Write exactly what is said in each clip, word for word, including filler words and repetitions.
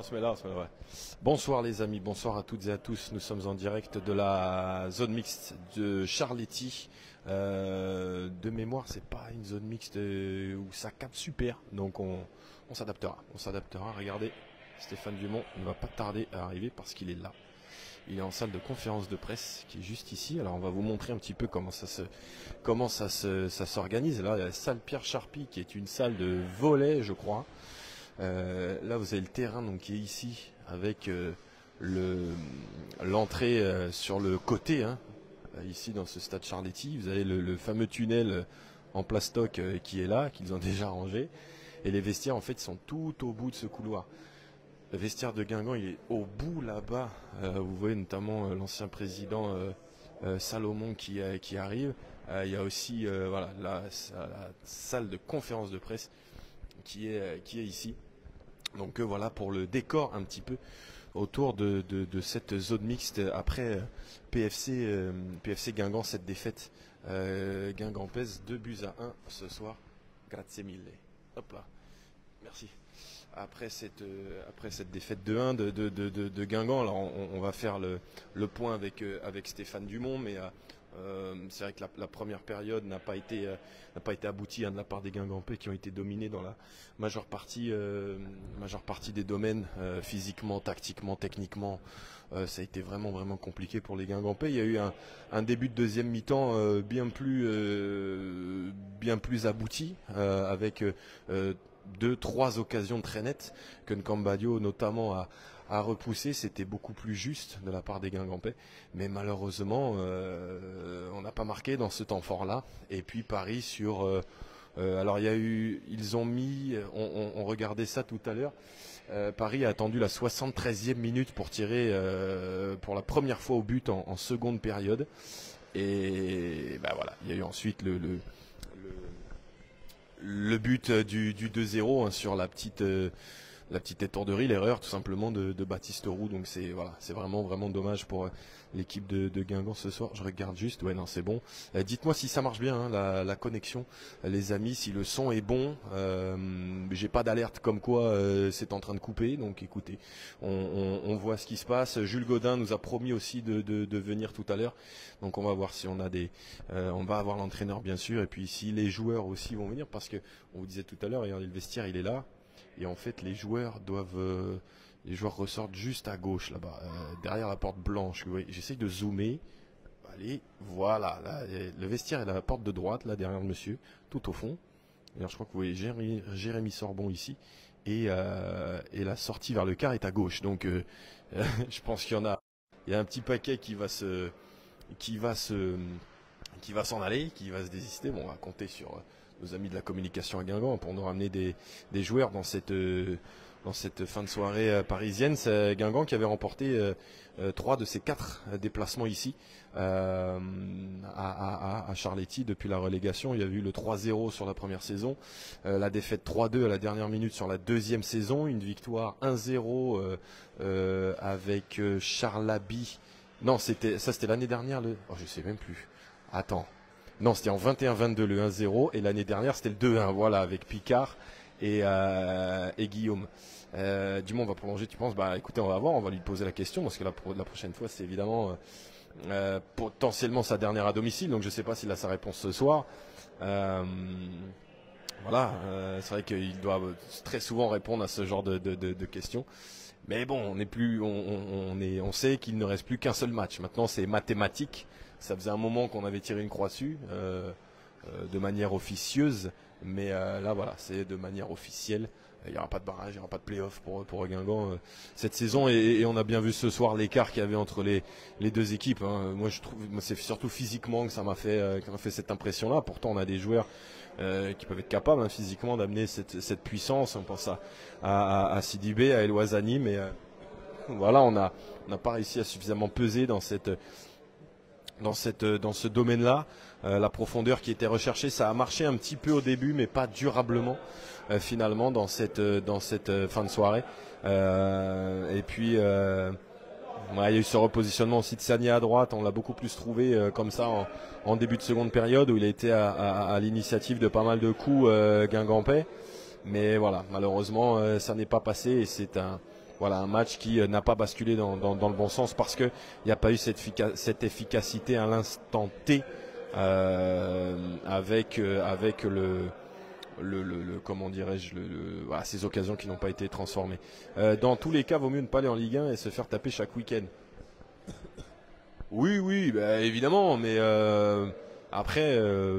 on se met là, on se met là, ouais. Bonsoir les amis, bonsoir à toutes et à tous. Nous sommes en direct de la zone mixte de Charletti. Euh, de mémoire, c'est pas une zone mixte où ça capte super, donc on, on s'adaptera. On s'adaptera. Regardez, Stéphane Dumont ne va pas tarder à arriver parce qu'il est là. Il est en salle de conférence de presse qui est juste ici. Alors on va vous montrer un petit peu comment ça se, comment ça se, ça s'organise. Là, il y a la salle Pierre Charpie qui est une salle de volley, je crois. Euh, là, vous avez le terrain donc qui est ici avec euh, le l'entrée euh, sur le côté. Hein, ici dans ce stade Charletti, vous avez le, le fameux tunnel en plastoc euh, qui est là, qu'ils ont déjà rangé. Et les vestiaires en fait sont tout au bout de ce couloir. Le vestiaire de Guingamp, il est au bout là-bas. Euh, vous voyez notamment euh, l'ancien président euh, euh, Salomon qui, euh, qui arrive. Euh, il y a aussi euh, voilà, la, la salle de conférence de presse qui est, euh, qui est ici. Donc euh, voilà pour le décor un petit peu autour de, de, de cette zone mixte après euh, P F C, euh, P F C Guingamp, cette défaite. Euh, Guingamp pèse deux buts à un ce soir. Grazie mille. Hop là. Merci. Après cette, euh, après cette défaite de un de, de, de, de, de Guingamp, alors on, on va faire le, le point avec, euh, avec Stéphane Dumont, mais euh, c'est vrai que la, la première période n'a pas été, euh, n'a pas été aboutie hein, de la part des Guingampais qui ont été dominés dans la majeure partie, euh, majeure partie des domaines, euh, physiquement, tactiquement, techniquement. Euh, ça a été vraiment vraiment compliqué pour les Guingampais. Il y a eu un, un début de deuxième mi-temps euh, bien plus, euh, bien plus abouti euh, avec euh, deux, trois occasions très nettes que Nkambadio notamment a, a repoussé. C'était beaucoup plus juste de la part des Guingampais, mais malheureusement euh, on n'a pas marqué dans ce temps fort là. Et puis Paris sur euh, euh, alors il y a eu, ils ont mis, on, on, on regardait ça tout à l'heure. Euh, Paris a attendu la soixante-treizième minute pour tirer euh, pour la première fois au but en, en seconde période. Et ben voilà, il y a eu ensuite le, le Le but du, du deux zéro hein, sur la petite, euh, la petite étourderie, l'erreur tout simplement de, de Baptiste Roux. Donc c'est voilà, c'est vraiment vraiment dommage pour euh, l'équipe de, de Guingamp ce soir. Je regarde juste, ouais non c'est bon. Euh, dites-moi si ça marche bien hein, la, la connexion, euh, les amis, si le son est bon. Euh, j'ai pas d'alerte comme quoi euh, c'est en train de couper. Donc écoutez, on, on, on voit ce qui se passe. Jules Godin nous a promis aussi de, de, de venir tout à l'heure. Donc on va voir si on a des, euh, on va avoir l'entraîneur bien sûr, et puis si les joueurs aussi vont venir parce que on vous disait tout à l'heure, regardez le vestiaire il est là. Et en fait, les joueurs doivent, euh, les joueurs ressortent juste à gauche là-bas, euh, derrière la porte blanche. Oui, j'essaye de zoomer. Allez, voilà. Là, le vestiaire est à la porte de droite, là derrière le monsieur, tout au fond. Alors, je crois que vous voyez Jérémy, Jérémy Sorbon ici, et, euh, et la sortie vers le quart est à gauche. Donc, euh, je pense qu'il y en a, il y a un petit paquet qui va se, qui va se, qui va s'en aller, qui va se désister. Bon, on va compter sur nos amis de la communication à Guingamp pour nous ramener des, des joueurs dans cette, euh, dans cette fin de soirée euh, parisienne. C'est Guingamp qui avait remporté euh, euh, trois de ses quatre euh, déplacements ici euh, à, à, à Charletti depuis la relégation. Il y a eu le trois zéro sur la première saison, euh, la défaite trois deux à la dernière minute sur la deuxième saison, une victoire un zéro euh, euh, avec euh, Charlaby. Non, c'était ça c'était l'année dernière. Le... Oh, je sais même plus. Attends. Non, c'était en vingt et un vingt-deux le un zéro et l'année dernière c'était le deux un, voilà, avec Picard et, euh, et Guillaume. Euh, Dumont va prolonger, tu penses? Bah écoutez, on va voir, on va lui poser la question parce que la, la prochaine fois c'est évidemment euh, euh, potentiellement sa dernière à domicile, donc je ne sais pas s'il a sa réponse ce soir. Euh, voilà, euh, c'est vrai qu'il doit très souvent répondre à ce genre de, de, de, de questions. Mais bon, on est plus, on, on, est, on sait qu'il ne reste plus qu'un seul match. Maintenant, c'est mathématique. Ça faisait un moment qu'on avait tiré une croix dessus, euh, euh, de manière officieuse. Mais euh, là, voilà, c'est de manière officielle. Il n'y aura pas de barrage, il n'y aura pas de play-off pour, pour Guingamp euh, cette saison. Et, et on a bien vu ce soir l'écart qu'il y avait entre les, les deux équipes. Hein. Moi, je trouve, c'est surtout physiquement que ça m'a fait, euh, que ça m'a fait cette impression-là. Pourtant, on a des joueurs euh, qui peuvent être capables hein, physiquement d'amener cette, cette puissance. On pense à, à, à Sidibé, à El Ouazzani, mais euh, voilà, on n'a on n'a pas réussi à suffisamment peser dans cette dans cette dans ce domaine-là. Euh, la profondeur qui était recherchée, ça a marché un petit peu au début, mais pas durablement euh, finalement dans cette dans cette euh, fin de soirée. Euh, et puis euh, ouais, il y a eu ce repositionnement aussi de Sagné à droite. On l'a beaucoup plus trouvé euh, comme ça en, en début de seconde période où il a été à, à, à l'initiative de pas mal de coups euh, guingampais. Mais voilà, malheureusement, euh, ça n'est pas passé et c'est un voilà, un match qui euh, n'a pas basculé dans, dans, dans le bon sens parce qu'il n'y a pas eu cette, cette efficacité à l'instant T euh, avec, euh, avec le, le, le, le comment dirais-je, le, le, voilà, ces occasions qui n'ont pas été transformées. Euh, dans tous les cas, vaut mieux ne pas aller en Ligue un et se faire taper chaque week-end. Oui, oui, bah, évidemment, mais euh, après, euh,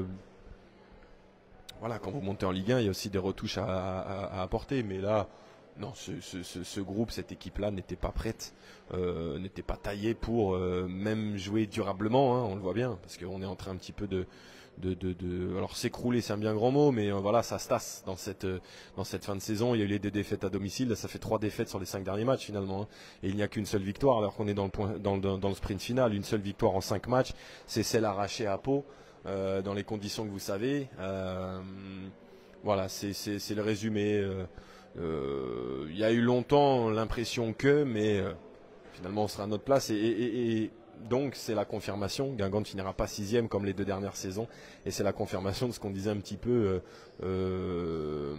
voilà, quand vous montez en Ligue un, il y a aussi des retouches à, à, à apporter, mais là, non, ce, ce, ce, ce groupe, cette équipe-là n'était pas prête, euh, n'était pas taillée pour euh, même jouer durablement, hein, on le voit bien, parce qu'on est en train un petit peu de, de, de, de alors s'écrouler, c'est un bien grand mot, mais euh, voilà, ça se tasse dans cette, euh, dans cette fin de saison. Il y a eu les deux défaites à domicile, là, ça fait trois défaites sur les cinq derniers matchs finalement, hein, et il n'y a qu'une seule victoire, alors qu'on est dans le, point, dans, le, dans le sprint final, une seule victoire en cinq matchs, c'est celle arrachée à Pau, euh, dans les conditions que vous savez. Euh, voilà, c'est le résumé. Euh, Euh, il y a eu longtemps l'impression que, mais euh, finalement on sera à notre place et, et, et donc c'est la confirmation. Guingamp ne finira pas sixième comme les deux dernières saisons et c'est la confirmation de ce qu'on disait un petit peu euh, euh,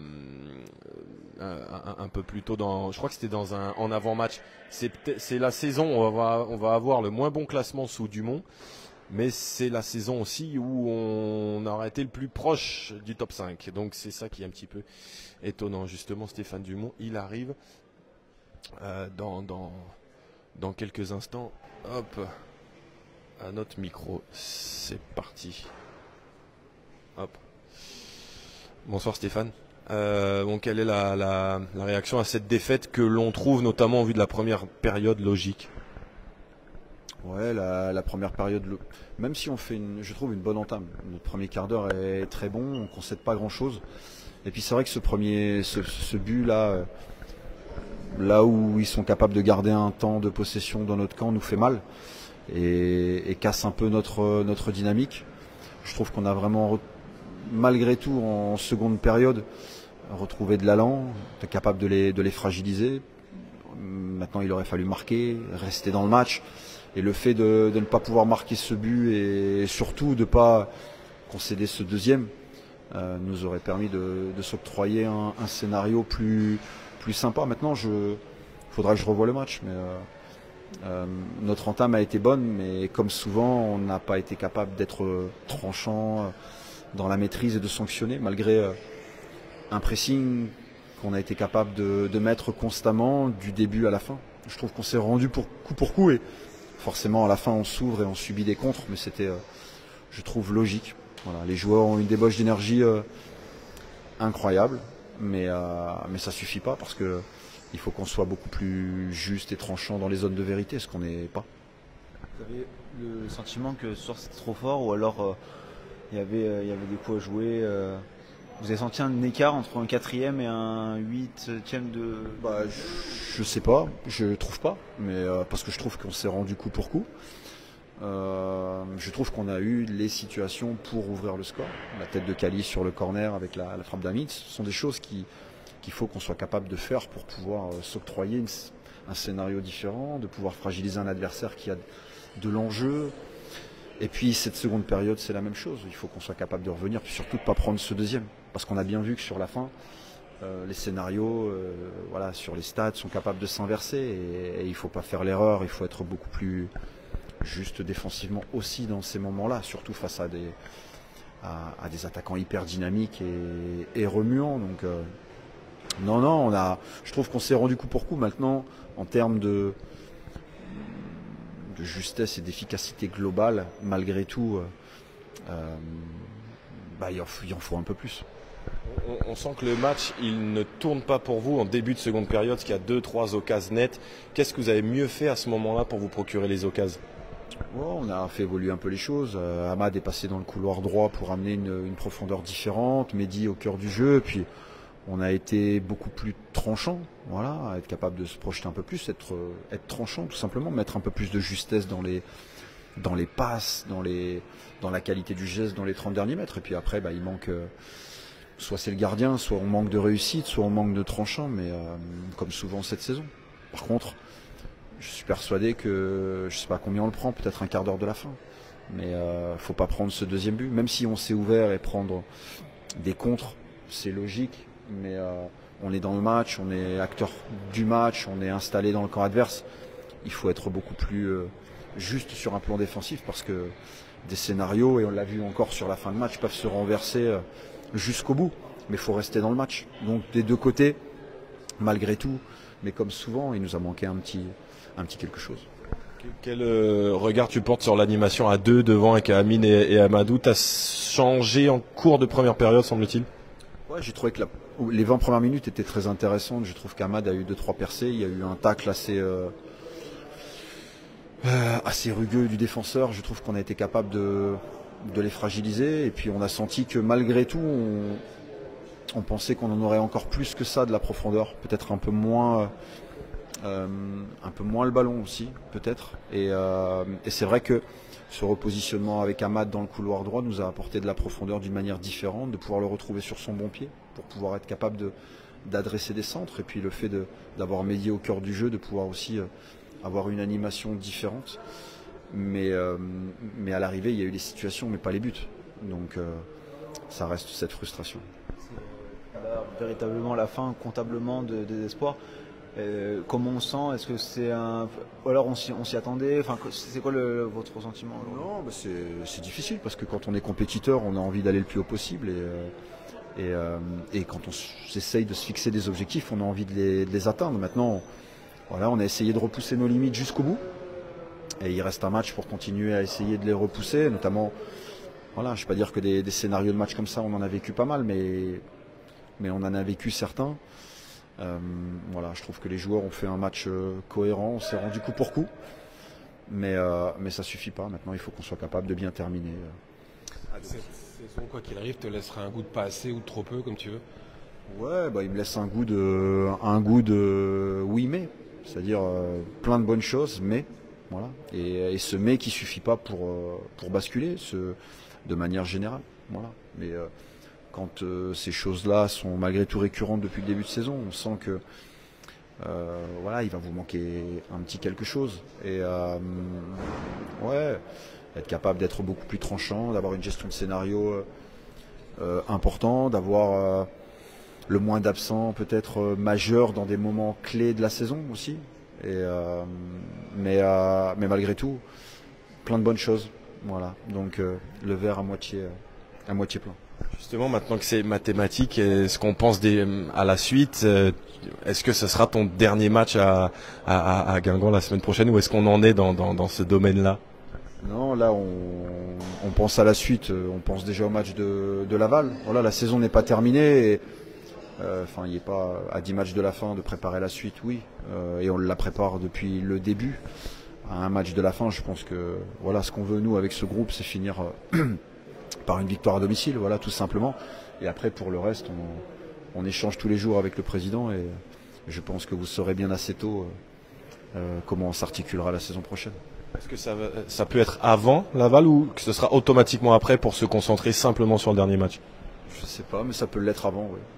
un, un, un peu plus tôt dans, je crois que c'était dans un en avant-match. C'est la saison où on va, on va avoir le moins bon classement sous Dumont. Mais c'est la saison aussi où on aurait été le plus proche du top cinq. Donc c'est ça qui est un petit peu étonnant. Justement, Stéphane Dumont, il arrive euh, dans, dans, dans quelques instants. Hop, à notre micro. C'est parti. Hop. Bonsoir Stéphane. Euh, bon, quelle est la, la, la réaction à cette défaite que l'on trouve notamment en vue de la première période logique? Ouais, la, la première période, même si on fait, une, je trouve, une bonne entame. Notre premier quart d'heure est très bon, on ne concède pas grand-chose. Et puis c'est vrai que ce premier, ce, ce but-là, là où ils sont capables de garder un temps de possession dans notre camp, nous fait mal et, et casse un peu notre, notre dynamique. Je trouve qu'on a vraiment, malgré tout, en seconde période, retrouvé de l'allant, capable de les, de les fragiliser. Maintenant, il aurait fallu marquer, rester dans le match. Et le fait de, de ne pas pouvoir marquer ce but et surtout de ne pas concéder ce deuxième euh, nous aurait permis de, de s'octroyer un, un scénario plus, plus sympa. Maintenant, il faudra que je revoie le match. Mais euh, euh, notre entame a été bonne, mais comme souvent, on n'a pas été capable d'être tranchant dans la maîtrise et de sanctionner, malgré euh, un pressing qu'on a été capable de, de mettre constamment du début à la fin. Je trouve qu'on s'est rendu pour coup pour coup et forcément, à la fin, on s'ouvre et on subit des contres, mais c'était, euh, je trouve, logique. Voilà, les joueurs ont une débauche d'énergie euh, incroyable, mais, euh, mais ça ne suffit pas parce que il faut qu'on soit beaucoup plus juste et tranchant dans les zones de vérité, ce qu'on n'est pas. Vous avez le sentiment que ce soir c'était trop fort ou alors euh, il y avait, euh, il y avait des coups à jouer euh... Vous avez senti un écart entre un quatrième et un huitième de... Bah, je, je sais pas, je trouve pas, mais euh, parce que je trouve qu'on s'est rendu coup pour coup. Euh, je trouve qu'on a eu les situations pour ouvrir le score. La tête de Cali sur le corner avec la, la frappe d'Hamid, ce sont des choses qui qu'il faut qu'on soit capable de faire pour pouvoir euh, s'octroyer un scénario différent, de pouvoir fragiliser un adversaire qui a de l'enjeu. Et puis cette seconde période, c'est la même chose. Il faut qu'on soit capable de revenir, puis surtout de ne pas prendre ce deuxième. Parce qu'on a bien vu que sur la fin, euh, les scénarios euh, voilà, sur les stades sont capables de s'inverser. Et, et il ne faut pas faire l'erreur, il faut être beaucoup plus juste défensivement aussi dans ces moments-là, surtout face à des, à, à des attaquants hyper dynamiques et, et remuants. Donc euh, non, non, on a, je trouve qu'on s'est rendu coup pour coup. Maintenant, en termes de... de justesse et d'efficacité globale, malgré tout, euh, bah, il, en faut, il en faut un peu plus. On, on sent que le match, il ne tourne pas pour vous en début de seconde période, parce qu'il y a deux, trois occasions nettes. Qu'est-ce que vous avez mieux fait à ce moment-là pour vous procurer les occasions? Oh, on a fait évoluer un peu les choses. Euh, Hamad est passé dans le couloir droit pour amener une, une profondeur différente. Mehdi au cœur du jeu. Puis on a été beaucoup plus tranchant, voilà, être capable de se projeter un peu plus, être, être tranchant tout simplement, mettre un peu plus de justesse dans les, dans les passes, dans, les, dans la qualité du geste dans les trente derniers mètres. Et puis après, bah, il manque, euh, soit c'est le gardien, soit on manque de réussite, soit on manque de tranchant, mais euh, comme souvent cette saison. Par contre, je suis persuadé que, je sais pas combien on le prend, peut-être un quart d'heure de la fin. Mais il euh, ne faut pas prendre ce deuxième but, même si on s'est ouvert et prendre des contres, c'est logique. Mais euh, on est dans le match, on est acteur du match, on est installé dans le camp adverse. Il faut être beaucoup plus euh, juste sur un plan défensif parce que des scénarios, et on l'a vu encore sur la fin de match, peuvent se renverser euh, jusqu'au bout. Mais il faut rester dans le match. Donc des deux côtés, malgré tout, mais comme souvent, il nous a manqué un petit, un petit quelque chose. Quel euh, regard tu portes sur l'animation à deux devant avec Amine et, et Amadou? Tu as changé en cours de première période, semble-t-il? Ouais, j'ai trouvé que la, les vingt premières minutes étaient très intéressantes. Je trouve qu'Amad a eu deux trois percées. Il y a eu un tacle assez, euh, euh, assez rugueux du défenseur. Je trouve qu'on a été capable de, de les fragiliser. Et puis on a senti que malgré tout, on, on pensait qu'on en aurait encore plus que ça de la profondeur. Peut-être un peu moins... Euh, un peu moins le ballon aussi, peut-être. Et, euh, et c'est vrai que ce repositionnement avec Amad dans le couloir droit nous a apporté de la profondeur d'une manière différente, de pouvoir le retrouver sur son bon pied, pour pouvoir être capable de, d'adresser des centres. Et puis le fait de, d'avoir Mehdi au cœur du jeu, de pouvoir aussi euh, avoir une animation différente. Mais, euh, mais à l'arrivée, il y a eu des situations, mais pas les buts. Donc euh, ça reste cette frustration. C'est là, véritablement la fin, comptablement, de désespoir. Euh, comment on sent? Est-ce que c'est un... Ou alors on s'y, on s'y attendait? Enfin, c'est quoi le, votre ressentiment? Non, bah c'est, c'est difficile parce que quand on est compétiteur, on a envie d'aller le plus haut possible. Et, euh, et, euh, et quand on s'essaye de se fixer des objectifs, on a envie de les, de les atteindre. Maintenant, voilà, on a essayé de repousser nos limites jusqu'au bout. Et il reste un match pour continuer à essayer de les repousser. Notamment, voilà, je ne vais pas dire que des, des scénarios de match comme ça, on en a vécu pas mal, mais, mais on en a vécu certains. Euh, voilà, je trouve que les joueurs ont fait un match euh, cohérent, on s'est rendu coup pour coup, mais, euh, mais ça suffit pas. Maintenant, il faut qu'on soit capable de bien terminer. Euh. Cette saison, quoi qu'il arrive, te laissera un goût de pas assez ou de trop peu, comme tu veux. Ouais, bah, il me laisse un goût de, un goût de oui, mais, c'est-à-dire euh, plein de bonnes choses, mais voilà. Et, et ce mais qui suffit pas pour, euh, pour basculer, ce, de manière générale. Voilà. Mais euh, quand euh, ces choses-là sont malgré tout récurrentes depuis le début de saison, on sent que euh, voilà, il va vous manquer un petit quelque chose. Et euh, ouais, être capable d'être beaucoup plus tranchant, d'avoir une gestion de scénario euh, important, d'avoir euh, le moins d'absents peut-être euh, majeurs dans des moments clés de la saison aussi. Et, euh, mais, euh, mais malgré tout, plein de bonnes choses. Voilà. Donc euh, le verre à moitié, à moitié plein. Justement, maintenant que c'est mathématique, est-ce qu'on pense des, à la suite? Est-ce que ce sera ton dernier match à, à, à Guingamp la semaine prochaine, ou est-ce qu'on en est dans, dans, dans ce domaine-là? Non, là on, on pense à la suite, on pense déjà au match de, de Laval. Voilà, la saison n'est pas terminée, et, euh, enfin, il n'est pas à dix matchs de la fin de préparer la suite, oui, euh, et on la prépare depuis le début. À un match de la fin, je pense que voilà, ce qu'on veut nous avec ce groupe, c'est finir euh, par une victoire à domicile, voilà, tout simplement. Et après, pour le reste, on, on échange tous les jours avec le président, et je pense que vous saurez bien assez tôt euh, euh, comment s'articulera la saison prochaine. Est-ce que ça, va, ça peut être avant Laval, ou que ce sera automatiquement après pour se concentrer simplement sur le dernier match? Je sais pas, mais ça peut l'être avant, oui.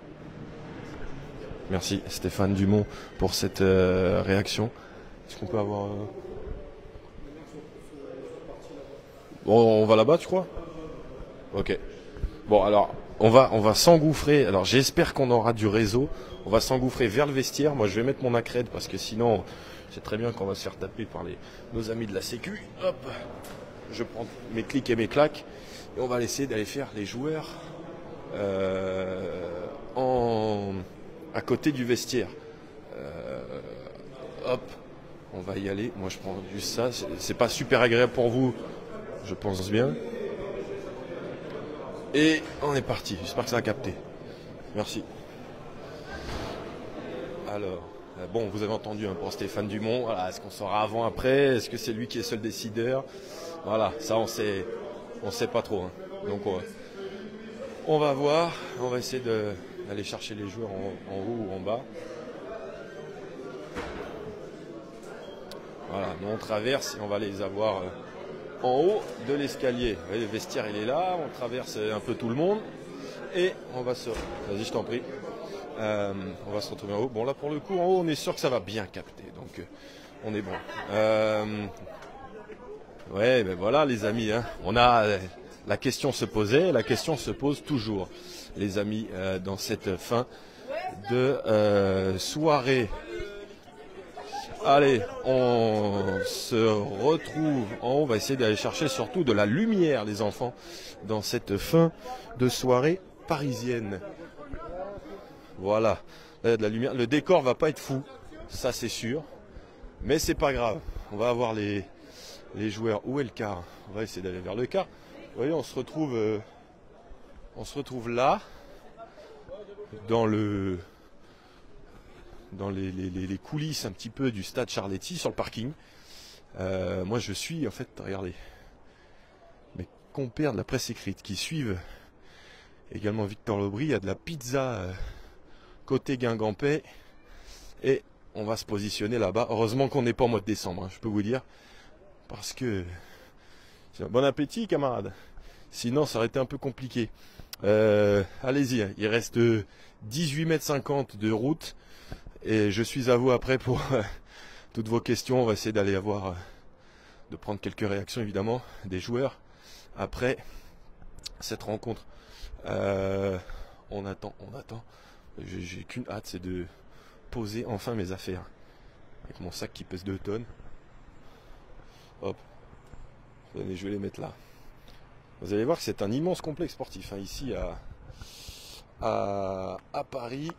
Merci Stéphane Dumont pour cette euh, réaction. Est-ce qu'on peut avoir... Euh... Bon, on va là-bas, tu crois? Ok. Bon, alors, on va, on va s'engouffrer. Alors, j'espère qu'on aura du réseau. On va s'engouffrer vers le vestiaire. Moi, je vais mettre mon accred parce que sinon, c'est très bien qu'on va se faire taper par les, nos amis de la Sécu. Hop, je prends mes clics et mes claques. Et on va essayer d'aller faire les joueurs euh, en, à côté du vestiaire. Euh, hop, on va y aller. Moi, je prends juste ça. C'est, c'est pas super agréable pour vous, je pense bien. Et on est parti. J'espère que ça a capté. Merci. Alors, bon, vous avez entendu hein, pour Stéphane Dumont. Voilà, est-ce qu'on saura avant, après? Est-ce que c'est lui qui est seul décideur? Voilà, ça on sait, on sait pas trop. Hein. Donc on va, on va voir. On va essayer de, d'aller chercher les joueurs en, en haut ou en bas. Voilà, nous on traverse et on va les avoir euh, en haut de l'escalier. Vous voyez, le vestiaire il est là, on traverse un peu tout le monde et on va se... Vas-y, je t'en prie. Euh, on va se retrouver en haut. Bon là pour le coup en haut on est sûr que ça va bien capter, donc euh, on est bon. Euh... Ouais ben voilà les amis, hein. On a euh, la question se posait, la question se pose toujours, les amis, euh, dans cette fin de euh, soirée. Allez, on se retrouve en haut, on va essayer d'aller chercher surtout de la lumière, les enfants, dans cette fin de soirée parisienne. Voilà, là, de la lumière. Le décor va pas être fou, ça c'est sûr, mais c'est pas grave. On va avoir les, les joueurs. Où est le quart? On va essayer d'aller vers le quart. Vous voyez, on se retrouve, euh, on se retrouve là, dans le, dans les, les, les coulisses un petit peu du stade Charletti, sur le parking. Euh, moi, je suis en fait, regardez, mes compères de la presse écrite qui suivent également Victor Lobry. Il y a de la pizza euh, côté Guingampais et on va se positionner là-bas. Heureusement qu'on n'est pas en mois de décembre, hein, je peux vous dire, parce que bon appétit, camarades. Sinon, ça aurait été un peu compliqué. Euh, Allez-y, il reste dix-huit mètres cinquante de route et je suis à vous après pour euh, toutes vos questions. On va essayer d'aller avoir, euh, de prendre quelques réactions évidemment des joueurs après cette rencontre. Euh, on attend, on attend. J'ai qu'une hâte, c'est de poser enfin mes affaires avec mon sac qui pèse deux tonnes. Hop, allez, je vais les mettre là. Vous allez voir que c'est un immense complexe sportif hein, ici à, à, à Paris.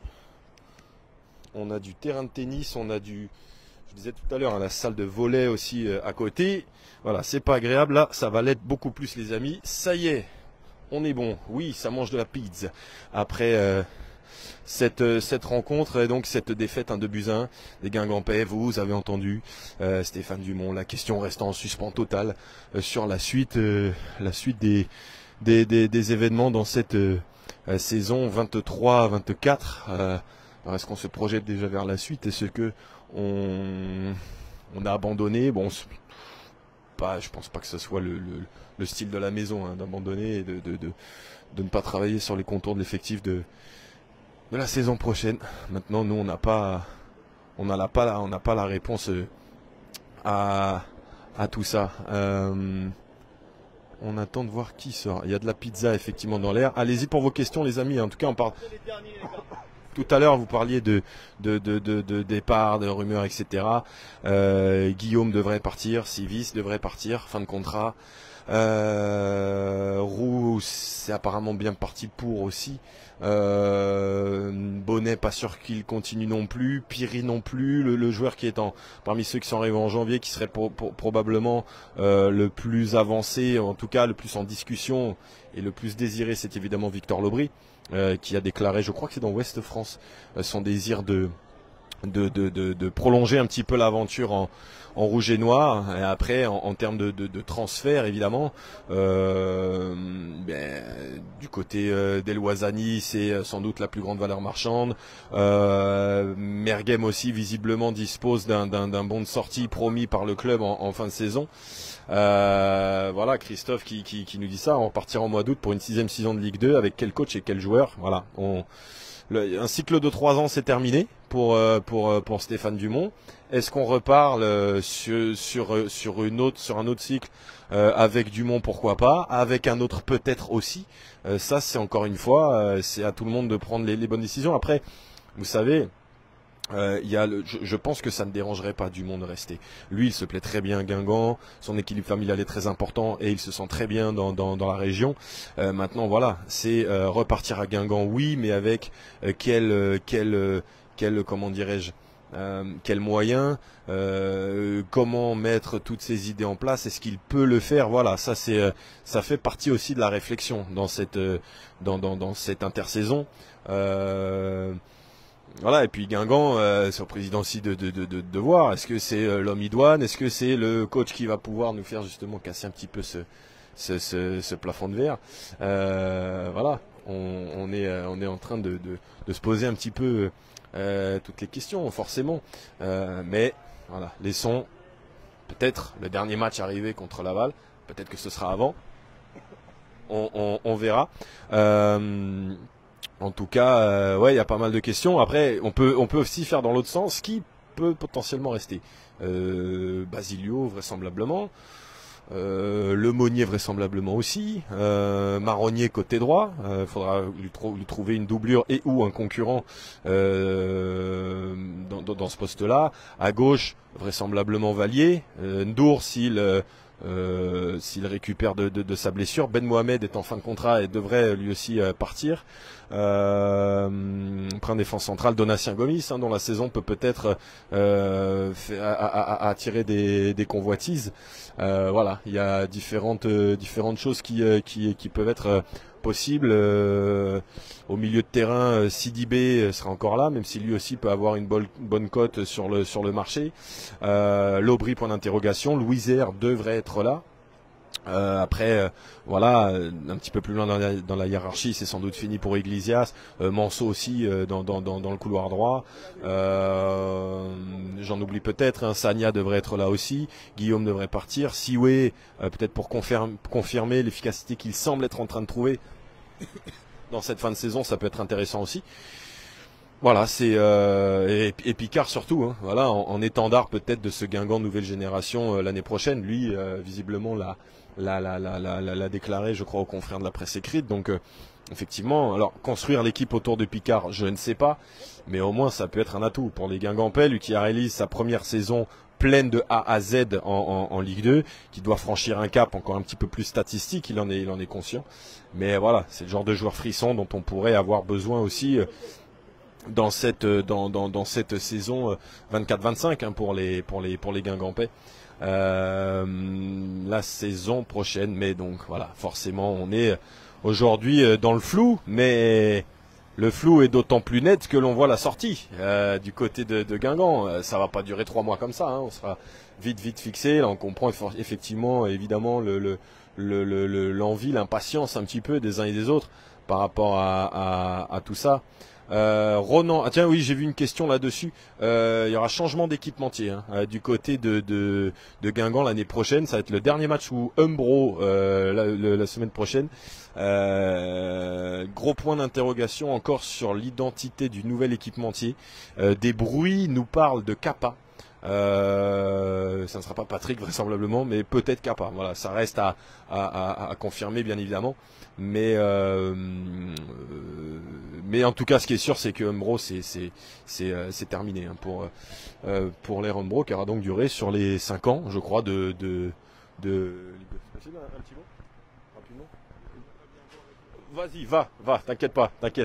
On a du terrain de tennis, on a du, je disais tout à l'heure, hein, la salle de volley aussi euh, à côté. Voilà, c'est pas agréable là, ça va l'être beaucoup plus les amis. Ça y est, on est bon. Oui, ça mange de la pizza après euh, cette, cette rencontre et donc cette défaite un deux buts à un des Guingampais. Vous avez entendu euh, Stéphane Dumont, la question restant en suspens total euh, sur la suite, euh, la suite des, des, des, des événements dans cette euh, saison vingt-trois vingt-quatre. Euh, Est-ce qu'on se projette déjà vers la suite? Est-ce que on, on a abandonné? Bon, pas, je pense pas que ce soit le, le, le style de la maison hein, d'abandonner et de, de, de, de ne pas travailler sur les contours de l'effectif de de la saison prochaine. Maintenant, nous, on n'a pas, on n'a pas, on n'a pas la réponse à, à tout ça. Euh, on attend de voir qui sort. Il y a de la pizza effectivement dans l'air. Allez-y pour vos questions, les amis. En tout cas, on parle. Tout à l'heure, vous parliez de, de, de, de, de départ, de rumeurs, et cetera. Euh, Guillaume devrait partir, Sivis devrait partir, fin de contrat. Euh, Roux, c'est apparemment bien parti pour aussi. Euh, Bonnet, pas sûr qu'il continue non plus. Piri non plus. Le, le joueur qui est en parmi ceux qui sont arrivés en janvier, qui serait pour, pour, probablement euh, le plus avancé, en tout cas le plus en discussion et le plus désiré, c'est évidemment Victor Lobry, euh, qui a déclaré, je crois que c'est dans Ouest France, euh, son désir de De, de, de, de prolonger un petit peu l'aventure en, en rouge et noir. Et après, en, en termes de, de, de transfert, évidemment, euh, ben, du côté euh, d'El Ouazzani, c'est sans doute la plus grande valeur marchande. Euh, Merghem aussi, visiblement, dispose d'un, d'un, d'un bon de sortie promis par le club en, en fin de saison. Euh, voilà, Christophe qui, qui, qui nous dit ça. On partira en mois d'août pour une sixième saison de Ligue deux. Avec quel coach et quel joueur? Voilà, on... Le, un cycle de trois ans c'est terminé pour euh, pour pour Stéphane Dumont. Est-ce qu'on reparle euh, sur sur sur une autre sur un autre cycle euh, avec Dumont, pourquoi pas, avec un autre peut-être aussi. Euh, ça c'est encore une fois euh, c'est à tout le monde de prendre les, les bonnes décisions. Après, vous savez. Euh, y a le, je, je pense que ça ne dérangerait pas Dumont de rester. Lui, il se plaît très bien à Guingamp, son équilibre familial est très important et il se sent très bien dans, dans, dans la région. Euh, maintenant, voilà, c'est euh, repartir à Guingamp, oui, mais avec euh, quel, euh, quel, euh, quel, comment dirais-je, euh, quel moyen, euh, comment mettre toutes ces idées en place, est-ce qu'il peut le faire? Voilà, ça c'est, euh, ça fait partie aussi de la réflexion dans cette, euh, dans, dans, dans cette intersaison. Euh, Voilà, et puis Guingamp, euh, c'est au président aussi de, de, de, de, de voir, est-ce que c'est euh, l'homme idoine, est-ce que c'est le coach qui va pouvoir nous faire justement casser un petit peu ce, ce, ce, ce plafond de verre. Euh, voilà, on, on, est, on est en train de, de, de se poser un petit peu euh, toutes les questions, forcément. Euh, mais voilà, laissons peut-être le dernier match arriver contre Laval, peut-être que ce sera avant, on, on, on verra. Euh, En tout cas, euh, ouais, il y a pas mal de questions. Après, on peut, on peut aussi faire dans l'autre sens. Qui peut potentiellement rester? euh, Basilio, vraisemblablement. Euh, Le Monnier vraisemblablement aussi. Euh, Marronnier côté droit. Il euh, faudra lui, tro lui trouver une doublure et ou un concurrent euh, dans, dans, dans ce poste-là. À gauche, vraisemblablement Vallier. Euh, Ndour s'il euh, euh, s'il récupère de, de, de sa blessure. Ben Mohamed est en fin de contrat et devrait lui aussi euh, partir. Euh, après en défense centrale, Donatien Gomis, hein, dont la saison peut peut-être euh, attirer des, des convoitises. Euh, voilà, il y a différentes euh, différentes choses qui euh, qui, qui peuvent être euh, possibles. Euh, au milieu de terrain, euh, Sidibé sera encore là, même si lui aussi peut avoir une bonne bonne cote sur le sur le marché. Euh, Lobry, point d'interrogation. Louisère devrait être là. Euh, après, euh, voilà, un petit peu plus loin dans la, dans la hiérarchie, c'est sans doute fini pour Iglesias. Euh, Manceau aussi euh, dans, dans, dans, dans le couloir droit. Euh, J'en oublie peut-être. Hein, Sagna devrait être là aussi. Guillaume devrait partir. Siwe, euh, peut-être pour confirmer, confirmer l'efficacité qu'il semble être en train de trouver dans cette fin de saison, ça peut être intéressant aussi. Voilà, c'est euh, et, et Picard surtout. Hein, voilà, en, en étendard peut-être de ce Guingamp nouvelle génération euh, l'année prochaine. Lui, euh, visiblement, l'a l'a, l'a, l'a, l'a, l'a déclaré, je crois, aux confrères de la presse écrite. Donc, euh, effectivement, alors construire l'équipe autour de Picard, je ne sais pas, mais au moins ça peut être un atout pour les Guingampais. Lui qui a réalisé sa première saison pleine de A à Z en, en, en Ligue deux, qui doit franchir un cap encore un petit peu plus statistique. Il en est, il en est conscient. Mais voilà, c'est le genre de joueur frisson dont on pourrait avoir besoin aussi. Euh, dans cette dans, dans, dans cette saison vingt-quatre vingt-cinq hein, pour les pour les pour les Guingampais euh, la saison prochaine. Mais donc voilà, forcément on est aujourd'hui dans le flou, mais le flou est d'autant plus net que l'on voit la sortie euh, du côté de, de Guingamp. Ça va pas durer trois mois comme ça, hein. On sera vite vite fixé. Là on comprend effectivement évidemment le le le, le, l'envie, l'impatience un petit peu des uns et des autres par rapport à, à, à tout ça. Euh, Ronan, ah tiens oui, j'ai vu une question là-dessus. Euh, il y aura changement d'équipementier hein, euh, du côté de, de, de Guingamp l'année prochaine. Ça va être le dernier match où Umbro euh, la, la, la semaine prochaine. Euh, gros point d'interrogation encore sur l'identité du nouvel équipementier. Euh, des bruits nous parlent de Kappa. Euh, ça ne sera pas Patrick vraisemblablement, mais peut-être Kappa. Voilà, ça reste à, à, à, à confirmer bien évidemment. Mais euh, mais en tout cas, ce qui est sûr, c'est que Umbro, c'est c'est c'est c'est terminé hein, pour euh, pour l'ère Umbro, qui aura donc duré sur les cinq ans, je crois, de de de. Possible un petit mot rapidement. Vas-y, va, va, t'inquiète pas, t'inquiète.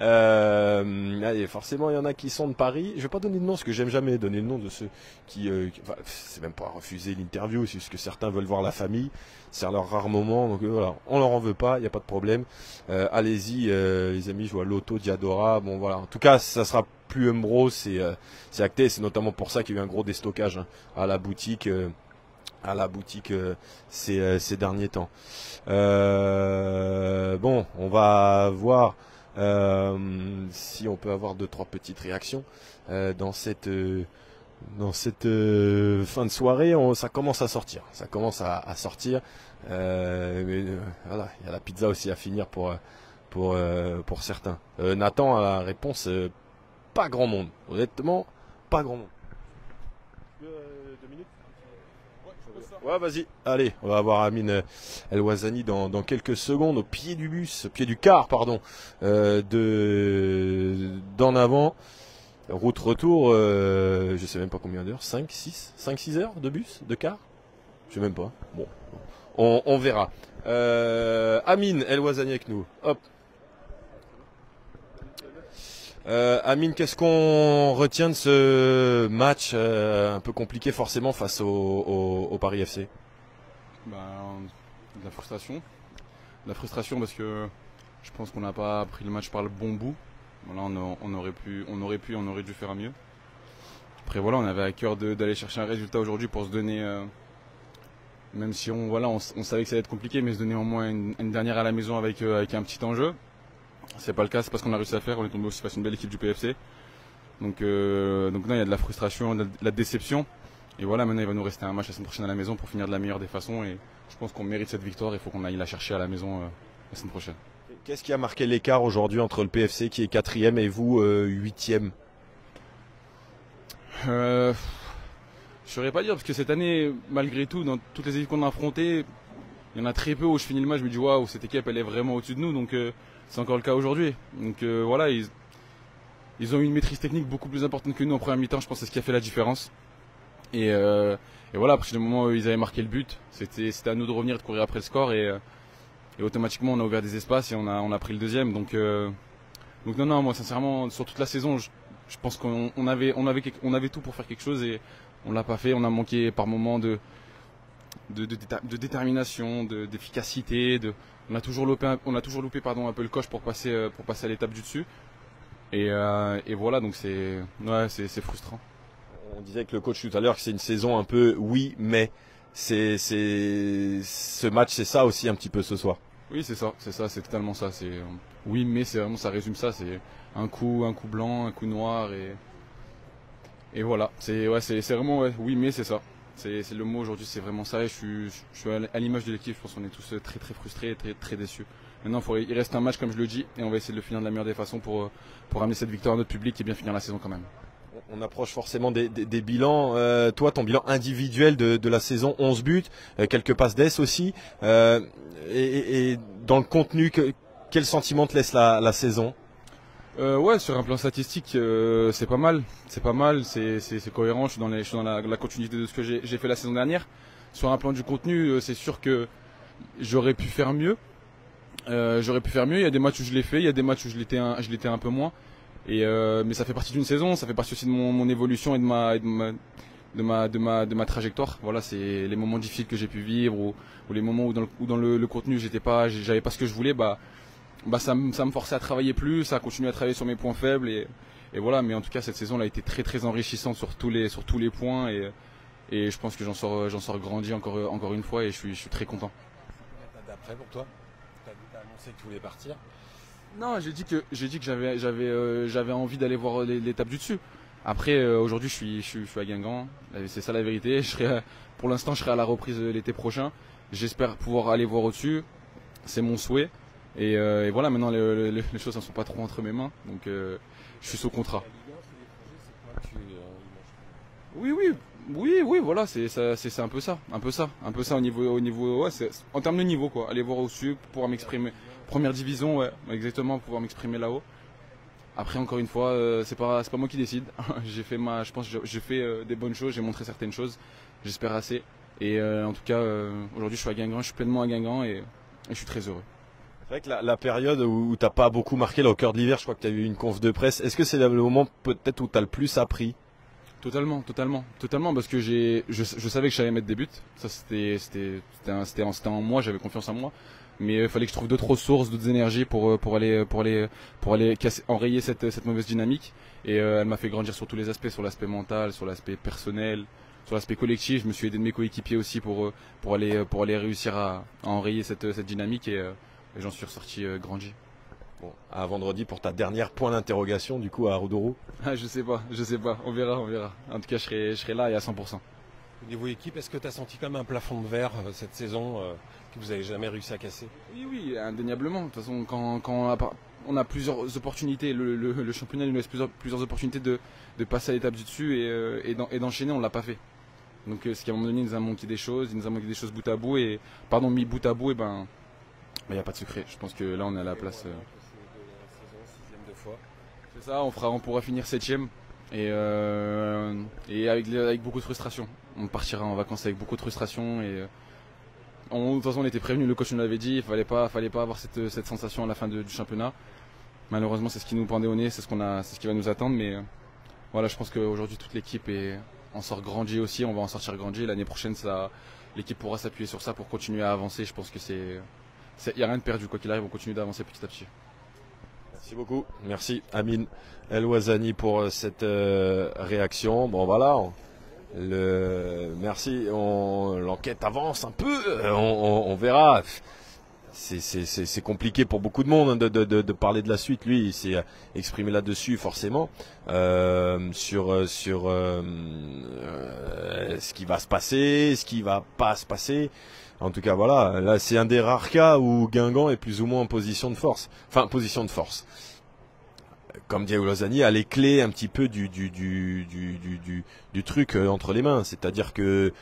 Euh, allez, forcément, il y en a qui sont de Paris. Je vais pas donner de nom, parce que j'aime jamais donner le nom de ceux qui... Euh, qui enfin, c'est même pas refuser l'interview, c'est juste que certains veulent voir la famille. C'est leur rare moment, donc euh, voilà, on leur en veut pas, il n'y a pas de problème. Euh, Allez-y, euh, les amis, je vois Lotto, Diadora, bon voilà. En tout cas, ça sera plus Umbro, c'est euh, c'est acté, c'est notamment pour ça qu'il y a eu un gros déstockage hein, à la boutique... Euh, à la boutique euh, ces, euh, ces derniers temps. Euh, bon, on va voir euh, si on peut avoir deux trois petites réactions euh, dans cette euh, dans cette euh, fin de soirée. On, ça commence à sortir, ça commence à, à sortir. Euh, mais, euh, voilà, il y a la pizza aussi à finir pour pour euh, pour certains. Euh, Nathan a la réponse. Euh, pas grand monde, honnêtement, pas grand monde. Ouais, vas-y. Allez, on va voir Amine El Ouazani dans, dans quelques secondes au pied du bus, au pied du car, pardon, euh, de d'en avant. Route retour, euh, je sais même pas combien d'heures, cinq, six, cinq, six heures de bus, de car, je sais même pas. Bon, on, on verra. Euh, Amine El Ouazani avec nous. Hop. Euh, Amine, qu'est-ce qu'on retient de ce match euh, un peu compliqué forcément face au, au, au Paris F C? Ben, de la frustration. De la frustration parce que je pense qu'on n'a pas pris le match par le bon bout. Voilà, on, on, aurait pu, on aurait pu, on aurait dû faire mieux. Après voilà, on avait à cœur d'aller chercher un résultat aujourd'hui pour se donner, euh, même si on, voilà, on, on savait que ça allait être compliqué, mais se donner au moins une, une dernière à la maison avec, euh, avec un petit enjeu. C'est pas le cas, c'est pas ce qu'on a réussi à faire. On est tombé aussi face à une belle équipe du P F C. Donc, euh, donc non, il y a de la frustration, de la déception. Et voilà, maintenant il va nous rester un match la semaine prochaine à la maison pour finir de la meilleure des façons. Et je pense qu'on mérite cette victoire. Il faut qu'on aille la chercher à la maison euh, la semaine prochaine. Qu'est-ce qui a marqué l'écart aujourd'hui entre le P F C qui est quatrième et vous huitième? euh, Je saurais pas dire, parce que cette année, malgré tout, dans toutes les équipes qu'on a affrontées, il y en a très peu où je finis le match, je me dis waouh, cette équipe elle est vraiment au-dessus de nous, donc euh, c'est encore le cas aujourd'hui. Donc euh, voilà, ils, ils ont eu une maîtrise technique beaucoup plus importante que nous en première mi-temps, je pense que c'est ce qui a fait la différence. Et, euh, et voilà, à partir du moment où ils avaient marqué le but, c'était à nous de revenir, de courir après le score, et, et automatiquement on a ouvert des espaces et on a, on a pris le deuxième. Donc, euh, donc non, non, moi sincèrement, sur toute la saison, je, je pense qu'on on avait, on avait, on avait tout pour faire quelque chose et on l'a pas fait. On a manqué par moments de, de, de, de détermination, d'efficacité. De, de, on a toujours loupé, on a toujours loupé pardon, un peu le coche pour passer, pour passer à l'étape du dessus. Et, euh, et voilà, donc c'est ouais, c'est frustrant. On disait avec le coach tout à l'heure que c'est une saison un peu oui, mais c'est ce match, c'est ça aussi un petit peu ce soir. Oui, c'est ça, c'est ça, c'est totalement ça. C'est oui, mais c'est vraiment, ça résume ça. C'est un coup, un coup blanc, un coup noir et et voilà. C'est ouais, c'est vraiment ouais, oui, mais c'est ça. C'est le mot aujourd'hui, c'est vraiment ça. Et je suis, je suis à l'image de l'équipe. Je pense qu'on est tous très très frustrés, et très très déçus. Maintenant, faut, il reste un match comme je le dis, et on va essayer de le finir de la meilleure des façons pour pour amener cette victoire à notre public et bien finir la saison quand même. On approche forcément des, des, des bilans. Euh, toi, ton bilan individuel de, de la saison, onze buts, euh, quelques passes d'ess aussi. Euh, et, et dans le contenu, que, quel sentiment te laisse la, la saison? euh, Ouais, sur un plan statistique, euh, c'est pas mal. C'est pas mal, c'est cohérent. Je suis dans, les, je suis dans la, la continuité de ce que j'ai fait la saison dernière. Sur un plan du contenu, c'est sûr que j'aurais pu faire mieux. Euh, j'aurais pu faire mieux. Il y a des matchs où je l'ai fait, il y a des matchs où je l'étais un, je l'étais un peu moins. Et euh, mais ça fait partie d'une saison, ça fait partie aussi de mon, mon évolution et de ma, de ma, de ma, de ma, de ma trajectoire. Voilà, c'est les moments difficiles que j'ai pu vivre ou, ou les moments où dans le, où dans le, le contenu j'étais pas, j'avais pas ce que je voulais. Bah, bah ça, ça me forçait à travailler plus, à continuer à travailler sur mes points faibles et, et voilà. Mais en tout cas, cette saison elle a été très très enrichissante sur tous les, sur tous les points et, et je pense que j'en sors, j'en sors grandi encore, encore une fois et je suis, je suis très content. D'après pour toi, t'as annoncé que tu voulais partir. Non, j'ai dit que j'ai dit que j'avais j'avais euh, j'avais envie d'aller voir l'étape du dessus. Après euh, aujourd'hui je suis, je suis je suis à Guingamp, c'est ça la vérité. Je serai pour l'instant je serai à la reprise l'été prochain. J'espère pouvoir aller voir au-dessus. C'est mon souhait. Et, euh, et voilà, maintenant les, les, les choses ne sont pas trop entre mes mains, donc euh, je suis sous contrat. Oui oui oui oui voilà, c'est c'est un peu ça, un peu ça, un peu ça au niveau au niveau ouais, c'est en termes de niveau quoi. Aller voir au-dessus pour pouvoir m'exprimer. Première division, ouais, exactement, pouvoir m'exprimer là-haut. Après, encore une fois, euh, c'est pas, c'est pas moi qui décide. J'ai fait ma, je pense, j'ai fait euh, des bonnes choses, j'ai montré certaines choses. J'espère assez. Et euh, en tout cas, euh, aujourd'hui, je suis à Guingamp, je suis pleinement à Guingamp et, et je suis très heureux. C'est vrai que la, la période où, où t'as pas beaucoup marqué là au cœur de l'hiver, je crois que tu as eu une conf de presse. Est-ce que c'est le moment peut-être où tu as le plus appris? Totalement, totalement, totalement, parce que j'ai, je, je savais que j'allais mettre des buts. Ça, c'était, c'était, c'était en, en moi, j'avais confiance en moi. Mais il fallait que je trouve d'autres ressources, d'autres énergies pour pour aller pour aller pour aller casser, enrayer cette cette mauvaise dynamique. Et euh, elle m'a fait grandir sur tous les aspects, sur l'aspect mental, sur l'aspect personnel, sur l'aspect collectif. Je me suis aidé de mes coéquipiers aussi pour pour aller pour aller réussir à, à enrayer cette cette dynamique et, euh, et j'en suis ressorti euh, grandi. Bon, à vendredi pour ta dernière point d'interrogation du coup à Roudourou. Ah, je sais pas, je sais pas, on verra, on verra. En tout cas, je serai je serai là et à cent pour cent. Au niveau équipe, est-ce que tu as senti comme un plafond de verre euh, cette saison euh, que vous n'avez jamais réussi à casser? Oui, oui, indéniablement. De toute façon, quand, quand on, a, on a plusieurs opportunités, le, le, le championnat nous laisse plusieurs, plusieurs opportunités de, de passer à l'étape du dessus et, euh, et d'enchaîner, on ne l'a pas fait. Donc, euh, ce qu'à un moment donné, il nous a manqué des choses, il nous a manqué des choses bout à bout, et pardon, mis bout à bout, et ben, il n'y a pas de secret. Je pense que là, on est à la place. Euh... C'est ça, on, fera, on pourra finir septième. Et, euh, et avec, avec beaucoup de frustration. On partira en vacances avec beaucoup de frustration. Et on, de toute façon, on était prévenu, le coach nous l'avait dit, il fallait pas, fallait pas avoir cette, cette sensation à la fin de, du championnat. Malheureusement, c'est ce qui nous pendait au nez, c'est ce, qu'on a, c'est ce qui va nous attendre. Mais voilà, je pense qu'aujourd'hui, toute l'équipe en sort grandi aussi. On va en sortir grandi. L'année prochaine, l'équipe pourra s'appuyer sur ça pour continuer à avancer. Je pense que c'est, il n'y a rien de perdu. Quoi qu'il arrive, on continue d'avancer petit à petit. Merci beaucoup. Merci Amine El Ouazani pour cette euh, réaction. Bon voilà, on, le, merci. L'enquête avance un peu. On, on, on verra. C'est compliqué pour beaucoup de monde de, de, de, de parler de la suite. Lui, il s'est exprimé là-dessus forcément euh, sur sur euh, euh, ce qui va se passer, ce qui va pas se passer. En tout cas, voilà, là c'est un des rares cas où Guingamp est plus ou moins en position de force. Enfin, position de force. comme Diego Lozani, a les clés un petit peu du du du du du, du, du truc euh, entre les mains. C'est-à-dire que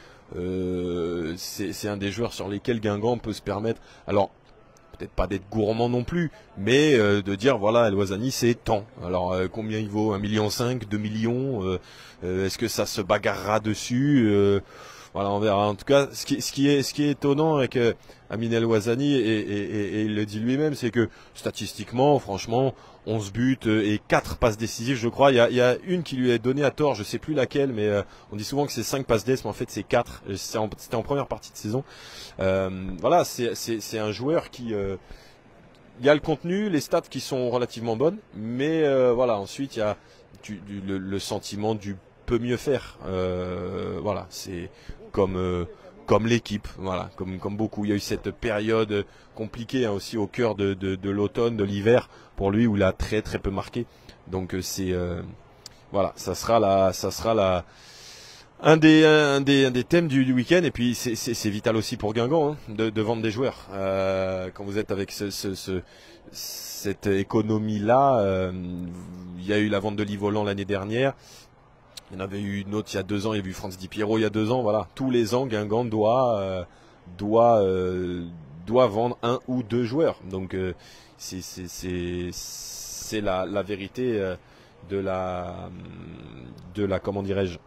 euh, c'est c'est un des joueurs sur lesquels Guingamp peut se permettre. Alors peut-être pas d'être gourmand non plus, mais euh, de dire voilà, Lozani c'est tant. Alors euh, combien il vaut? Un million cinq, deux millions euh, euh, Est-ce que ça se bagarrera dessus euh, Voilà, on verra. En tout cas, ce qui, ce qui est, ce qui est étonnant avec euh, Amine El Ouazzani, et, et, et, et il le dit lui-même, c'est que statistiquement, franchement, onze buts et quatre passes décisives, je crois. Il y a, il y a une qui lui est donnée à tort, je sais plus laquelle, mais euh, on dit souvent que c'est cinq passes décisives, mais en fait c'est quatre. C'était en, en première partie de saison. Euh, voilà, c'est, c'est, c'est un joueur qui... Euh, il y a le contenu, les stats qui sont relativement bonnes, mais euh, voilà, ensuite il y a du, du, le, le sentiment du peut mieux faire. Euh, voilà, c'est comme euh, comme l'équipe, voilà, comme comme beaucoup. Il y a eu cette période compliquée hein, aussi au cœur de, de, de l'automne, de l'hiver pour lui où il a très très peu marqué. Donc euh, c'est euh, voilà, ça sera la, ça sera la un des un des un des thèmes du, du week-end. Et puis c'est c'est, c'est vital aussi pour Guingamp hein, de, de vendre des joueurs. Euh, quand vous êtes avec ce, ce, ce cette économie là, euh, il y a eu la vente de Livolan l'année dernière. Il y en avait eu une autre il y a deux ans, il y a eu France Di Piero il y a deux ans, voilà. Tous les ans, Guingamp doit euh, doit euh, doit vendre un ou deux joueurs. Donc euh, c'est c'est c'est c'est la la vérité euh, de la de la comment dirais-je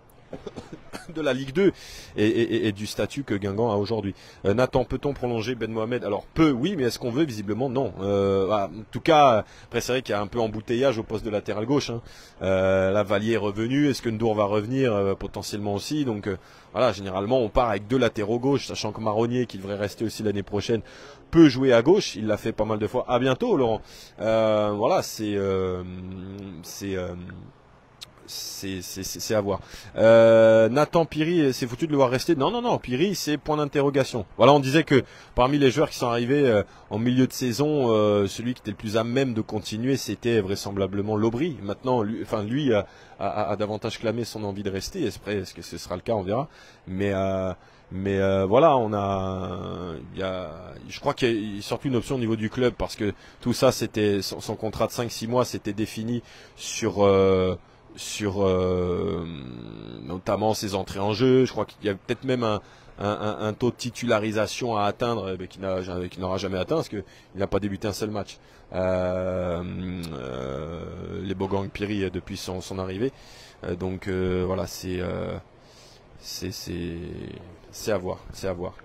de la Ligue deux et, et, et du statut que Guingamp a aujourd'hui. Euh, Nathan, peut-on prolonger Ben Mohamed? Alors peu, oui, mais est-ce qu'on veut? Visiblement non. Euh, voilà, en tout cas, après c'est vrai qu'il y a un peu embouteillage au poste de latéral gauche. Hein. Euh, la Valier est revenue, est-ce que Ndour va revenir euh, potentiellement aussi? Donc euh, voilà, généralement on part avec deux latéraux gauche, sachant que Marronnier, qui devrait rester aussi l'année prochaine, peut jouer à gauche. Il l'a fait pas mal de fois. À bientôt, Laurent. Euh, voilà, c'est euh, c'est euh, c'est c'est c'est à voir. Euh, Nathan Piri, c'est foutu de le voir rester. Non non non, Piri c'est point d'interrogation. Voilà, on disait que parmi les joueurs qui sont arrivés euh, en milieu de saison, euh, celui qui était le plus à même de continuer, c'était vraisemblablement Lobry. Maintenant, lui, enfin lui a, a, a davantage clamé son envie de rester. Est-ce que ce sera le cas? On verra. Mais euh, mais euh, voilà, on a, il y a, je crois qu'il y a surtout une option au niveau du club parce que tout ça, c'était son, son contrat de cinq six mois, c'était défini sur euh, sur euh, notamment ses entrées en jeu. Je crois qu'il y a peut-être même un, un, un, un taux de titularisation à atteindre eh, qui n'aura jamais atteint parce qu'il n'a pas débuté un seul match. Euh, euh, les Bogang Piri depuis son, son arrivée. Euh, donc euh, voilà, c'est euh, c'est c'est c'est à voir, c'est à voir.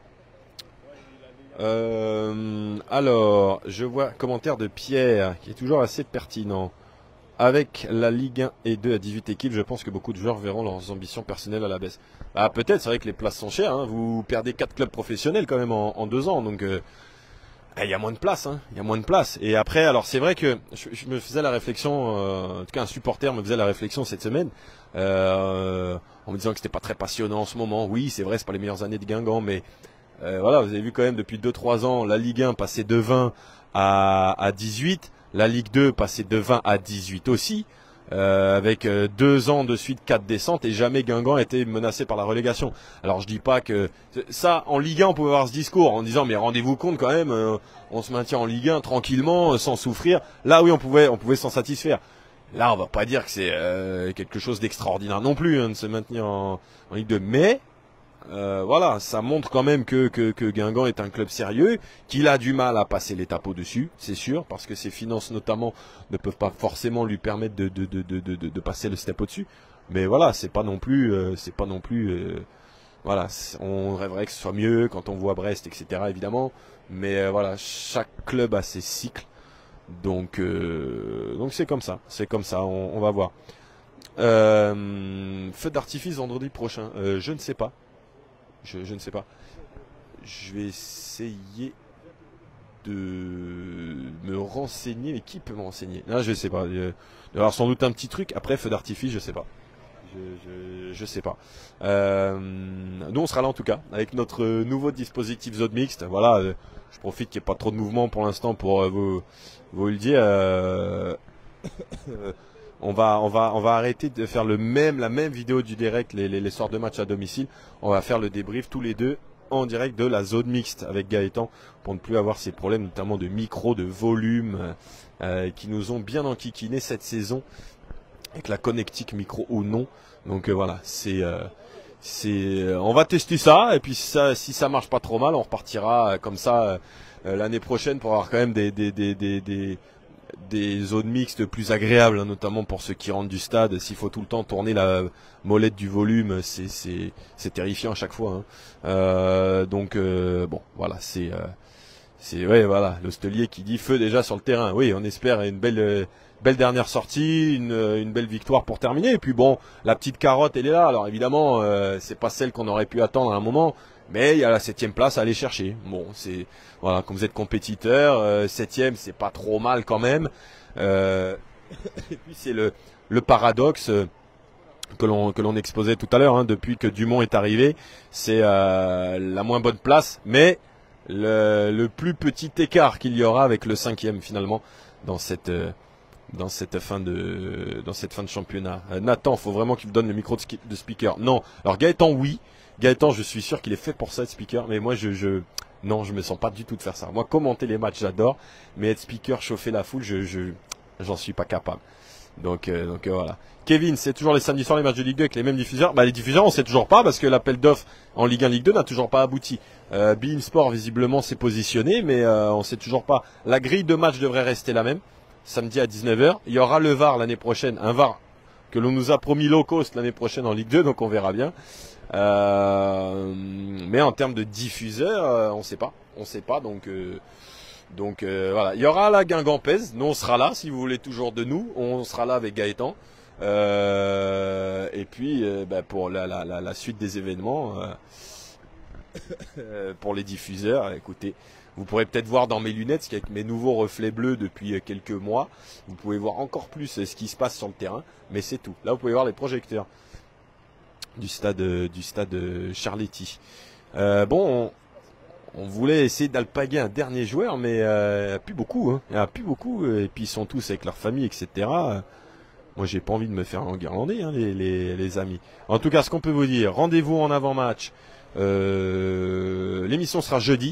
Euh, alors, je vois commentaire de Pierre qui est toujours assez pertinent. Avec la Ligue un et deux à dix-huit équipes, je pense que beaucoup de joueurs verront leurs ambitions personnelles à la baisse. Ah, peut-être, c'est vrai que les places sont chères. Hein. Vous perdez quatre clubs professionnels quand même en, en deux ans, donc il euh, y a moins de place. Il hein. y a moins de place. Et après, alors c'est vrai que je, je me faisais la réflexion, euh, en tout cas un supporter me faisait la réflexion cette semaine, euh, en me disant que c'était pas très passionnant en ce moment. Oui, c'est vrai, c'est pas les meilleures années de Guingamp, mais euh, voilà, vous avez vu quand même depuis deux trois ans la Ligue un passer de vingt à, à dix-huit. La Ligue deux passait de vingt à dix-huit aussi, euh, avec euh, deux ans de suite quatre descentes et jamais Guingamp a été menacé par la relégation. Alors je dis pas que ça en Ligue un on pouvait avoir ce discours en disant mais rendez-vous compte quand même, euh, on se maintient en Ligue un tranquillement, euh, sans souffrir. Là oui on pouvait on pouvait s'en satisfaire. Là on va pas dire que c'est euh, quelque chose d'extraordinaire non plus hein, de se maintenir en, en Ligue deux, mais Euh, voilà, ça montre quand même que, que, que Guingamp est un club sérieux, qu'il a du mal à passer l'étape au-dessus, c'est sûr, parce que ses finances notamment ne peuvent pas forcément lui permettre de, de, de, de, de, de passer le step au-dessus. Mais voilà, c'est pas non plus, euh, c'est pas non plus, euh, voilà, on rêverait que ce soit mieux quand on voit Brest, et cetera évidemment. Mais euh, voilà, chaque club a ses cycles, donc euh, donc c'est comme ça, c'est comme ça, on, on va voir. Euh, feu d'artifice vendredi prochain, euh, je ne sais pas. Je, je ne sais pas. Je vais essayer de me renseigner. Mais qui peut me renseigner? Non, je ne sais pas. Il y avoir sans doute un petit truc. Après, feu d'artifice, je sais pas. Je, je, je sais pas. Euh, nous, on sera là en tout cas avec notre nouveau dispositif Zone Mixte. Voilà. Euh, je profite qu'il n'y ait pas trop de mouvement pour l'instant pour euh, vous, vous le dire. Euh, On va, on va, on va arrêter de faire le même, la même vidéo du direct les, les, les soirs de match à domicile. On va faire le débrief tous les deux en direct de la zone mixte avec Gaëtan pour ne plus avoir ces problèmes notamment de micro, de volume euh, qui nous ont bien enquiquinés cette saison avec la connectique micro ou non. Donc euh, voilà, c'est euh, c'est on va tester ça et puis si ça si ça marche pas trop mal, on repartira euh, comme ça euh, l'année prochaine pour avoir quand même des des des des, des des zones mixtes plus agréables, hein, notamment pour ceux qui rentrent du stade. S'il faut tout le temps tourner la molette du volume, c'est c'est c'est terrifiant à chaque fois. Hein. Euh, donc euh, bon, voilà, c'est euh, c'est ouais, voilà, l'hostelier qui dit feu déjà sur le terrain. Oui, on espère une belle euh, belle dernière sortie, une une belle victoire pour terminer. Et puis bon, la petite carotte, elle est là. Alors évidemment, euh, c'est pas celle qu'on aurait pu attendre à un moment. Mais il y a la septième place à aller chercher. Bon, c'est voilà, comme vous êtes compétiteur, euh, septième, c'est pas trop mal quand même. Euh, et puis c'est le le paradoxe euh, que l'on que l'on exposait tout à l'heure, hein, depuis que Dumont est arrivé, c'est euh, la moins bonne place, mais le, le plus petit écart qu'il y aura avec le cinquième finalement dans cette euh, dans cette fin de dans cette fin de championnat. Euh, Nathan, faut vraiment qu'il me donne le micro de, de speaker. Non, alors Gaëtan, oui. Gaëtan, je suis sûr qu'il est fait pour ça, être speaker, mais moi, je, je, non, je me sens pas du tout de faire ça. Moi, commenter les matchs, j'adore, mais être speaker, chauffer la foule, je, je, j'en suis pas capable. Donc, euh, donc euh, voilà. Kevin, c'est toujours les samedis soirs les matchs de Ligue deux avec les mêmes diffuseurs. Bah, les diffuseurs, on sait toujours pas parce que l'appel d'offres en Ligue un, Ligue deux n'a toujours pas abouti. Euh, Bein Sport, visiblement, s'est positionné, mais euh, on sait toujours pas. La grille de match devrait rester la même. Samedi à dix-neuf heures. Il y aura le V A R l'année prochaine, un V A R que l'on nous a promis low cost l'année prochaine en Ligue deux, donc on verra bien. Euh, mais en termes de diffuseur, euh, on sait pas, on sait pas. Donc, euh, donc euh, voilà, il y aura la Guingamp-Pez. Nous, on sera là si vous voulez toujours de nous. On sera là avec Gaëtan. Euh, et puis, euh, bah, pour la, la, la, la suite des événements, euh, pour les diffuseurs, écoutez, vous pourrez peut-être voir dans mes lunettes, parce qu'avec mes nouveaux reflets bleus depuis quelques mois, vous pouvez voir encore plus ce qui se passe sur le terrain. Mais c'est tout. Là, vous pouvez voir les projecteurs du stade du stade Charletti. Euh, bon, on, on voulait essayer d'alpaguer un dernier joueur, mais euh, il n'y a plus beaucoup. Hein. Il n'y a plus beaucoup. Et puis ils sont tous avec leur famille, et cetera. Moi, j'ai pas envie de me faire enguirlander, hein, les, les, les amis. En tout cas, ce qu'on peut vous dire, rendez-vous en avant-match. Euh, l'émission sera jeudi.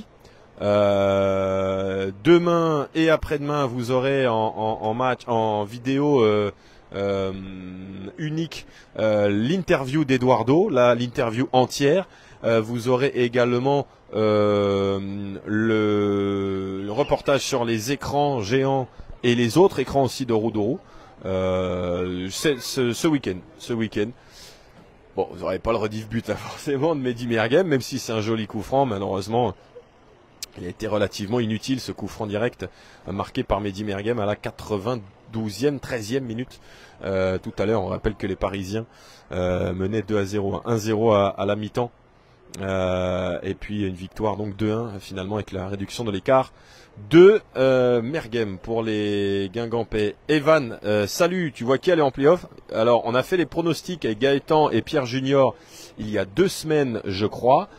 Euh, demain et après-demain, vous aurez en, en, en match, en vidéo euh, euh, unique euh, l'interview d'Eduardo, là l'interview entière. Euh, vous aurez également euh, le, le reportage sur les écrans géants et les autres écrans aussi de Roudourou euh, ce, ce week-end. Ce week-end. Bon, vous n'aurez pas le rediff but là forcément de Mehdi Merguem, même si c'est un joli coup franc, malheureusement. Il a été relativement inutile ce coup franc direct euh, marqué par Mehdi Merguem à la quatre-vingt-douzième, treizième minute. Euh, tout à l'heure, on rappelle que les Parisiens euh, menaient deux à zéro, un zéro à, à la mi-temps. Euh, et puis une victoire donc deux un finalement avec la réduction de l'écart de euh, Merguem pour les Guingampais. Evan, euh, salut, tu vois qui allait en play-off? Alors on a fait les pronostics avec Gaëtan et Pierre Junior il y a deux semaines je crois.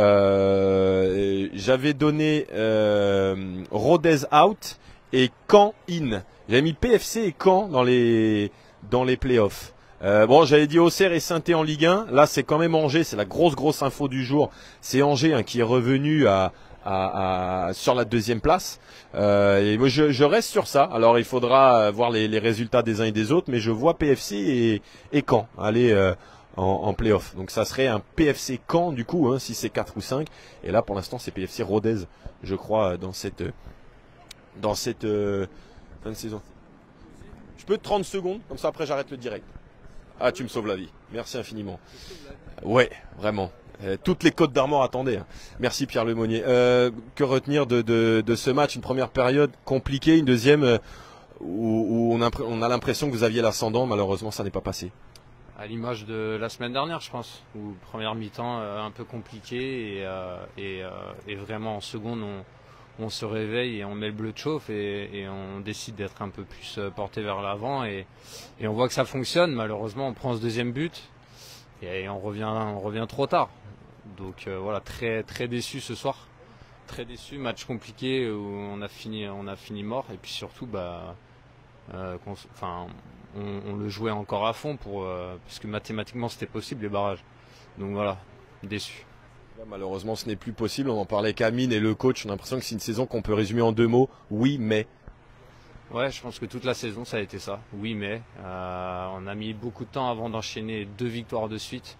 Euh, j'avais donné euh, Rodez out et Caen in. J'avais mis P F C et Caen dans les dans les playoffs. Euh, bon, j'avais dit Auxerre et Saint-Étienne en Ligue un. Là, c'est quand même Angers. C'est la grosse grosse info du jour. C'est Angers hein, qui est revenu à, à, à sur la deuxième place. Euh, et moi, je, je reste sur ça. Alors, il faudra voir les, les résultats des uns et des autres, mais je vois P F C et, et Caen aller euh, en, en play-off. Donc ça serait un P F C Caen du coup, hein, si c'est quatre ou cinq. Et là pour l'instant c'est P F C Rodez, je crois, dans cette dans cette euh, fin de saison. Je peux trente secondes, comme ça après j'arrête le direct. Ah, tu me sauves la vie. Merci infiniment. Ouais, vraiment. Euh, toutes les Côtes d'Armor attendaient. Hein. Merci Pierre Lemonnier. Euh, que retenir de, de, de ce match? Une première période compliquée, une deuxième euh, où, où on a, on a l'impression que vous aviez l'ascendant. Malheureusement ça n'est pas passé. À l'image de la semaine dernière, je pense, où première mi-temps euh, un peu compliqué et, euh, et, euh, et vraiment en seconde on, on se réveille et on met le bleu de chauffe et, et on décide d'être un peu plus porté vers l'avant et, et on voit que ça fonctionne. Malheureusement, on prend ce deuxième but et on revient, on revient trop tard. Donc euh, voilà, très très déçu ce soir, très déçu, match compliqué où on a fini, on a fini mort et puis surtout bah, euh, enfin. On, on le jouait encore à fond pour, euh, parce que mathématiquement c'était possible les barrages. Donc voilà, déçu. Là, malheureusement, ce n'est plus possible. On en parlait avec Amine et le coach. On a l'impression que c'est une saison qu'on peut résumer en deux mots. Oui, mais. Ouais, je pense que toute la saison, ça a été ça. Oui, mais euh, on a mis beaucoup de temps avant d'enchaîner deux victoires de suite.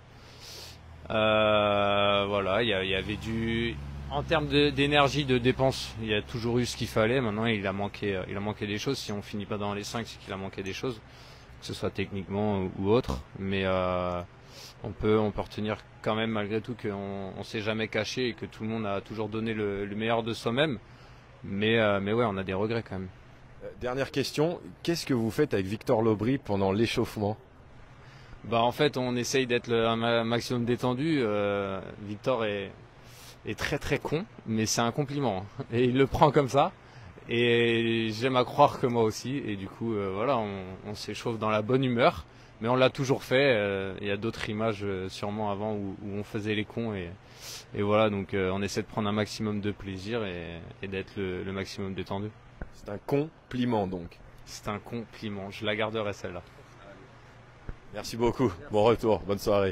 Euh, voilà, il y, y avait du... En termes d'énergie, de, de dépenses, il y a toujours eu ce qu'il fallait. Maintenant, il a manqué, il a manqué des choses. Si on finit pas dans les cinq, c'est qu'il a manqué des choses, que ce soit techniquement ou autre. Mais euh, on peut, on peut retenir quand même malgré tout qu'on on s'est jamais caché et que tout le monde a toujours donné le, le meilleur de soi-même. Mais, euh, mais ouais, on a des regrets quand même. Dernière question, qu'est-ce que vous faites avec Victor Lobry pendant l'échauffement? Bah en fait, on essaye d'être un maximum détendu. Euh, Victor est est très très con, mais c'est un compliment. Et il le prend comme ça. Et j'aime à croire que moi aussi. Et du coup, euh, voilà, on, on s'échauffe dans la bonne humeur. Mais on l'a toujours fait. Euh, il y a d'autres images euh, sûrement avant où, où on faisait les cons. Et, et voilà, donc euh, on essaie de prendre un maximum de plaisir et, et d'être le, le maximum détendu. C'est un compliment donc. C'est un compliment. Je la garderai celle-là. Merci beaucoup. Bon retour. Bonne soirée.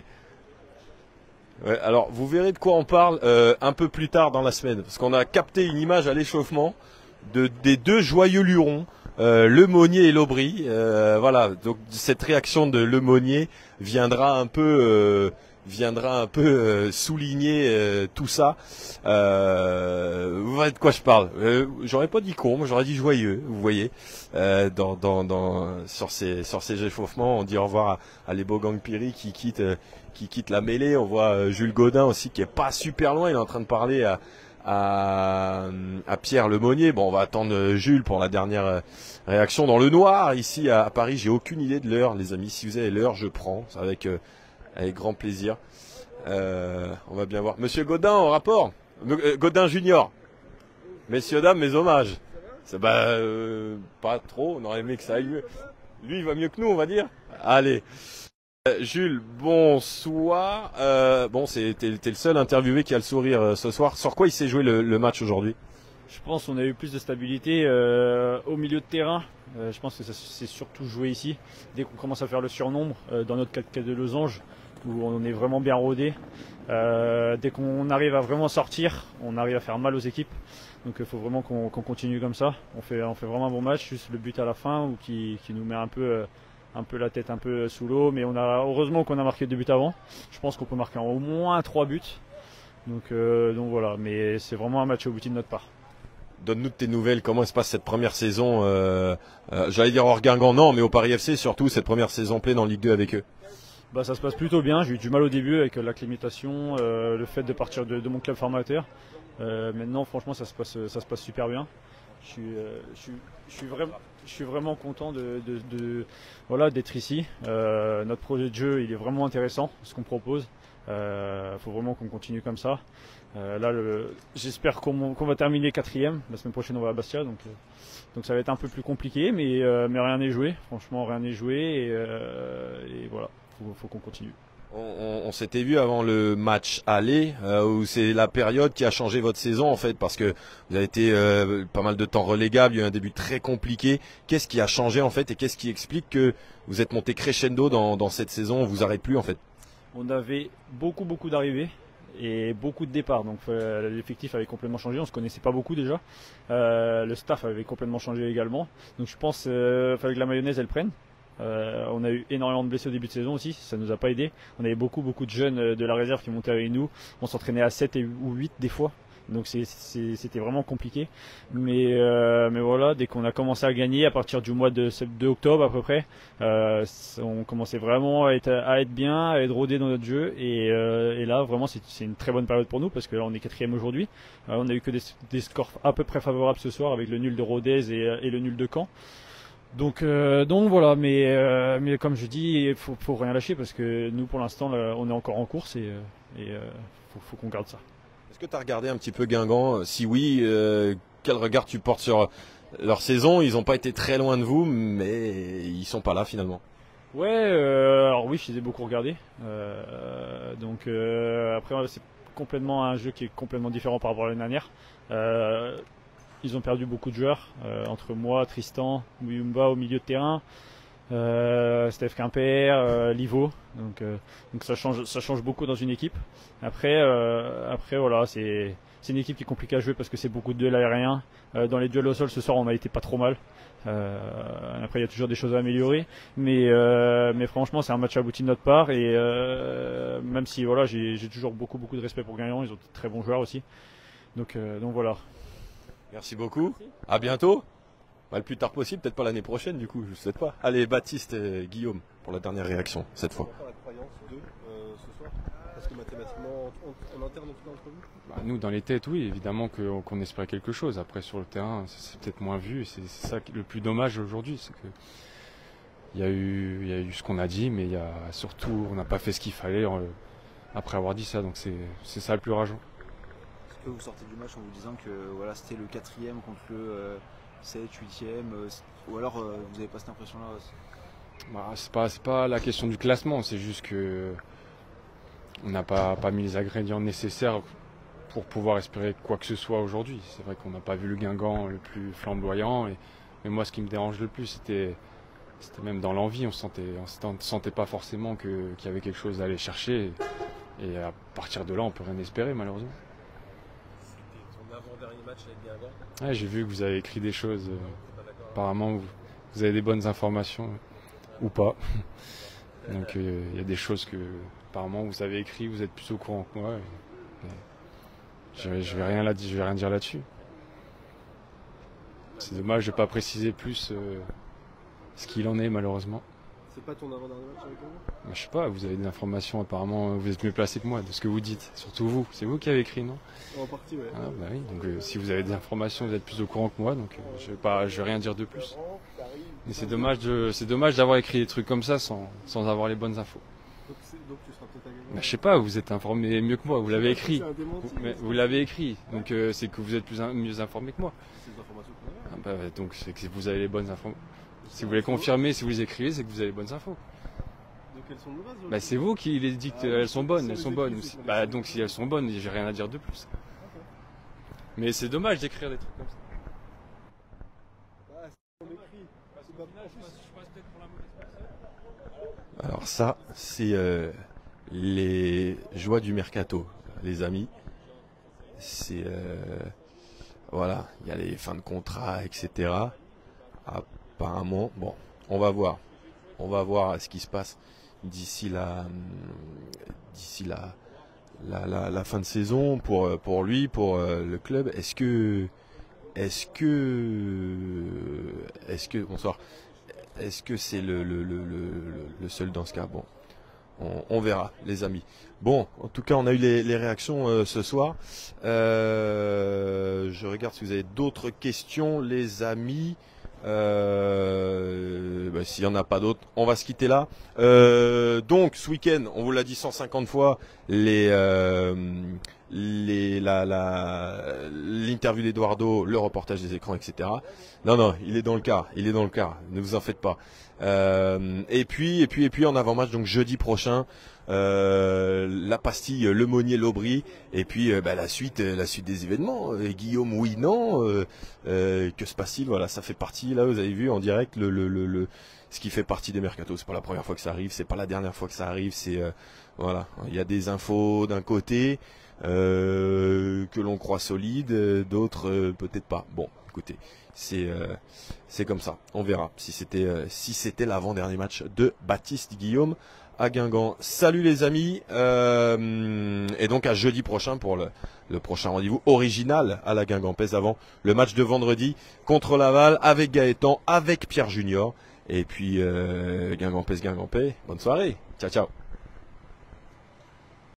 Ouais, alors, vous verrez de quoi on parle euh, un peu plus tard dans la semaine, parce qu'on a capté une image à l'échauffement de des deux joyeux lurons, euh, Lemonnier et Lobry. Euh, voilà, donc cette réaction de Lemonnier viendra un peu, euh, viendra un peu euh, souligner euh, tout ça. Euh, vous voyez de quoi je parle. Euh, j'aurais pas dit con, moi j'aurais dit joyeux. Vous voyez, euh, dans dans dans sur ces sur ces échauffements, on dit au revoir à, à les Bogang Piri qui quittent. Euh, qui quitte la mêlée. On voit euh, Jules Godin aussi qui est pas super loin, il est en train de parler à, à, à Pierre Lemonnier. Bon, on va attendre euh, Jules pour la dernière euh, réaction dans le noir ici à, à Paris. J'ai aucune idée de l'heure, les amis. Si vous avez l'heure, je prends, c'est avec, euh, avec grand plaisir. Euh, on va bien voir. Monsieur Godin en rapport, euh, Godin Junior. Messieurs, dames, mes hommages. C'est bah, euh, pas trop, on aurait aimé que ça aille mieux. Lui, il va mieux que nous, on va dire. Allez. Jules, bonsoir. Euh, bon, c'est t'es, t'es le seul interviewé qui a le sourire euh, ce soir. Sur quoi il s'est joué le, le match aujourd'hui? Je pense qu'on a eu plus de stabilité euh, au milieu de terrain. Euh, je pense que ça s'est surtout joué ici. Dès qu'on commence à faire le surnombre, euh, dans notre quatre quatre de losange, où on est vraiment bien rodé. Euh, dès qu'on arrive à vraiment sortir, on arrive à faire mal aux équipes. Donc il faut vraiment qu'on, qu'on continue comme ça. On fait, on fait vraiment un bon match, juste le but à la fin ou qui, qui nous met un peu... Euh, un peu la tête un peu sous l'eau, mais on a heureusement qu'on a marqué deux buts avant. Je pense qu'on peut marquer au moins trois buts. Donc, euh, donc voilà, mais c'est vraiment un match abouti de notre part. Donne-nous de tes nouvelles, comment se passe cette première saison euh, euh, J'allais dire hors Guingamp, non, mais au Paris F C surtout, cette première saison pleine en Ligue deux avec eux. Bah, ça se passe plutôt bien, j'ai eu du mal au début avec l'acclimatation, euh, le fait de partir de, de mon club formateur. Euh, maintenant franchement ça se passe, ça se passe super bien. Je suis, euh, je suis, je suis vraiment, je suis vraiment content de, de, de voilà d'être ici. Euh, notre projet de jeu, il est vraiment intéressant, ce qu'on propose. Il euh, faut vraiment qu'on continue comme ça. Euh, là, le, j'espère qu'on, qu'on va terminer quatrième. La semaine prochaine, on va à Bastia, donc, euh, donc ça va être un peu plus compliqué, mais, euh, mais rien n'est joué. Franchement, rien n'est joué et, euh, et voilà, faut, faut qu'on continue. On, on, on s'était vu avant le match aller, euh, où c'est la période qui a changé votre saison en fait, parce que vous avez été euh, pas mal de temps relégable, il y a eu un début très compliqué. Qu'est-ce qui a changé en fait et qu'est-ce qui explique que vous êtes monté crescendo dans, dans cette saison, on vous arrête plus en fait? On avait beaucoup beaucoup d'arrivées et beaucoup de départs, donc euh, l'effectif avait complètement changé, on se connaissait pas beaucoup déjà. Euh, le staff avait complètement changé également, donc je pense euh, fallait que la mayonnaise elle prenne. Euh, on a eu énormément de blessés au début de saison aussi, ça nous a pas aidé. On avait beaucoup beaucoup de jeunes de la réserve qui montaient avec nous. On s'entraînait à sept ou huit des fois. Donc c'est, c'est, c'était vraiment compliqué. Mais, euh, mais voilà, dès qu'on a commencé à gagner à partir du mois de, de octobre à peu près, euh, on commençait vraiment à être, à être bien, à être rodé dans notre jeu. Et, euh, et là vraiment c'est, c'est une très bonne période pour nous parce que là on est quatrième aujourd'hui. Euh, on a eu que des, des scores à peu près favorables ce soir avec le nul de Rodez et, et le nul de Caen. Donc, euh, donc voilà, mais, euh, mais comme je dis, il faut, faut rien lâcher parce que nous pour l'instant là, on est encore en course et il et, euh, faut, faut qu'on garde ça. Est-ce que tu as regardé un petit peu Guingamp? Si oui, euh, quel regard tu portes sur leur saison? Ils n'ont pas été très loin de vous, mais ils sont pas là finalement. Ouais, euh, alors oui, je les ai beaucoup regardés. Euh, donc euh, après, c'est complètement un jeu qui est complètement différent par rapport à l'année dernière. Euh, Ils ont perdu beaucoup de joueurs, euh, entre moi, Tristan, Muyumba au milieu de terrain. euh, Steph Quimper, euh, Livo. Donc, euh, donc ça change, ça change beaucoup dans une équipe. Après, euh, après voilà, c'est c'est une équipe qui est compliquée à jouer parce que c'est beaucoup de duels aériens. Euh, dans les duels au sol ce soir, on a été pas trop mal. Euh, après, il y a toujours des choses à améliorer, mais euh, mais franchement, c'est un match abouti de notre part et euh, même si voilà, j'ai j'ai toujours beaucoup beaucoup de respect pour Guingamp, ils ont de très bons joueurs aussi. Donc euh, donc voilà. Merci beaucoup. À bientôt. Bah, le plus tard possible, peut-être pas l'année prochaine du coup, je ne sais pas. Allez, Baptiste et Guillaume pour la dernière réaction cette fois. La croyance de euh, ce soir, parce que mathématiquement, en, en interne, en tout cas entre vous. Bah, nous, dans les têtes, oui, évidemment que- qu'on espérait quelque chose. Après, sur le terrain, c'est c'est peut-être moins vu. C'est c'est ça qui- le plus dommage aujourd'hui, c'est que il y a eu, il y a eu ce qu'on a dit, mais il y a surtout, on n'a pas fait ce qu'il fallait euh, après avoir dit ça. Donc c'est c'est ça le plus rageant. Est-ce que vous sortez du match en vous disant que voilà, c'était le quatrième contre le euh, sept, huitième, euh, ou alors euh, vous n'avez pas cette impression-là aussi? Bah, c'est pas, c'est pas la question du classement, c'est juste que on n'a pas, pas mis les ingrédients nécessaires pour pouvoir espérer quoi que ce soit aujourd'hui. C'est vrai qu'on n'a pas vu le Guingamp le plus flamboyant, et, mais moi ce qui me dérange le plus, c'était, c'était même dans l'envie, on sentait, on se sentait pas forcément que, qu'il y avait quelque chose à aller chercher, et, et à partir de là, on peut rien espérer malheureusement. C'était ton avant-dernier match avec Guingamp. Ouais, j'ai vu que vous avez écrit des choses, euh, Pas d'accord. apparemment vous, vous avez des bonnes informations, euh, ou pas. Donc il euh, y a des choses que apparemment vous avez écrit, vous êtes plus au courant que moi. Et, et je, vais, je vais rien là, je vais rien dire là-dessus. C'est dommage de ne pas préciser plus euh, ce qu'il en est malheureusement. C'est pas ton avant-dernier match avec Guingamp? Mais je sais pas, vous avez des informations apparemment, vous êtes mieux placé que moi de ce que vous dites. Surtout vous, c'est vous qui avez écrit, non? En partie, ouais. Ah, bah oui, donc euh, si vous avez des informations, vous êtes plus au courant que moi, donc euh, je vais pas, je vais rien dire de plus. Mais c'est dommage de, c'est dommage d'avoir écrit des trucs comme ça sans, sans avoir les bonnes infos. Donc, c'est- donc tu seras peut-être à Guingamp. Mais je sais pas, vous êtes informé mieux que moi, vous l'avez écrit. C'est un démenti, Vous, mais c'est- vous l'avez écrit, donc euh, c'est que vous êtes plus in- mieux informé que moi. C'est des informations qu'on avait. Ah bah, donc c'est que vous avez les bonnes infos. Si vous les confirmez, si vous les écrivez, c'est que vous avez les bonnes infos. Donc elles sont mauvaises. Bah c'est vous qui les dites, Ah, elles sont bonnes, si elles on sont les bonnes. écrit, c'est qu'on les Bah sait. donc si elles sont bonnes, j'ai rien à dire de plus. Mais c'est dommage d'écrire des trucs comme ça. Ah, c'est on écrit. C'est pas plus. Alors ça, c'est euh, les joies du mercato, les amis. C'est euh, voilà, il y a les fins de contrat, et cetera. Apparemment, bon, on va voir, on va voir ce qui se passe d'ici la, d'ici la, la, la, la fin de saison pour pour lui, pour euh, le club. Est-ce que, est-ce que, est-ce que, bonsoir. Est-ce que c'est le, le, le, le, le seul dans ce cas? Bon, on, on verra, les amis. Bon, en tout cas, on a eu les, les réactions euh, ce soir. Euh, je regarde si vous avez d'autres questions, les amis. Euh, bah, s'il n'y en a pas d'autres, on va se quitter là. Euh, donc, ce week-end, on vous l'a dit cent cinquante fois, les, euh, les, la, la, l'interview d'Eduardo, le reportage des écrans, et cetera. Non, non, il est dans le cas, il est dans le cas. Ne vous en faites pas. Euh, et puis, et puis, et puis, en avant-match, donc jeudi prochain, euh, la pastille, le Monnier, l'Aubry, et puis euh, bah, la suite, euh, la suite des événements. Euh, Guillaume, oui, non. Euh, euh, que se passe-t-il? Voilà, ça fait partie. Là, vous avez vu en direct le, le, le, le ce qui fait partie des mercatos. C'est pas la première fois que ça arrive, c'est pas la dernière fois que ça arrive. C'est euh, voilà, il y a des infos d'un côté euh, que l'on croit solides, euh, d'autres euh, peut-être pas. Bon, écoutez, c'est euh, c'est comme ça. On verra si c'était euh, si c'était l'avant-dernier match de Baptiste Guillaume à Guingamp. Salut les amis, euh, et donc à jeudi prochain pour le, le prochain rendez-vous original à la Guingampaise avant le match de vendredi contre Laval avec Gaëtan, avec Pierre Junior, et puis euh, Guingampaise Guingampais. Bonne soirée, ciao ciao.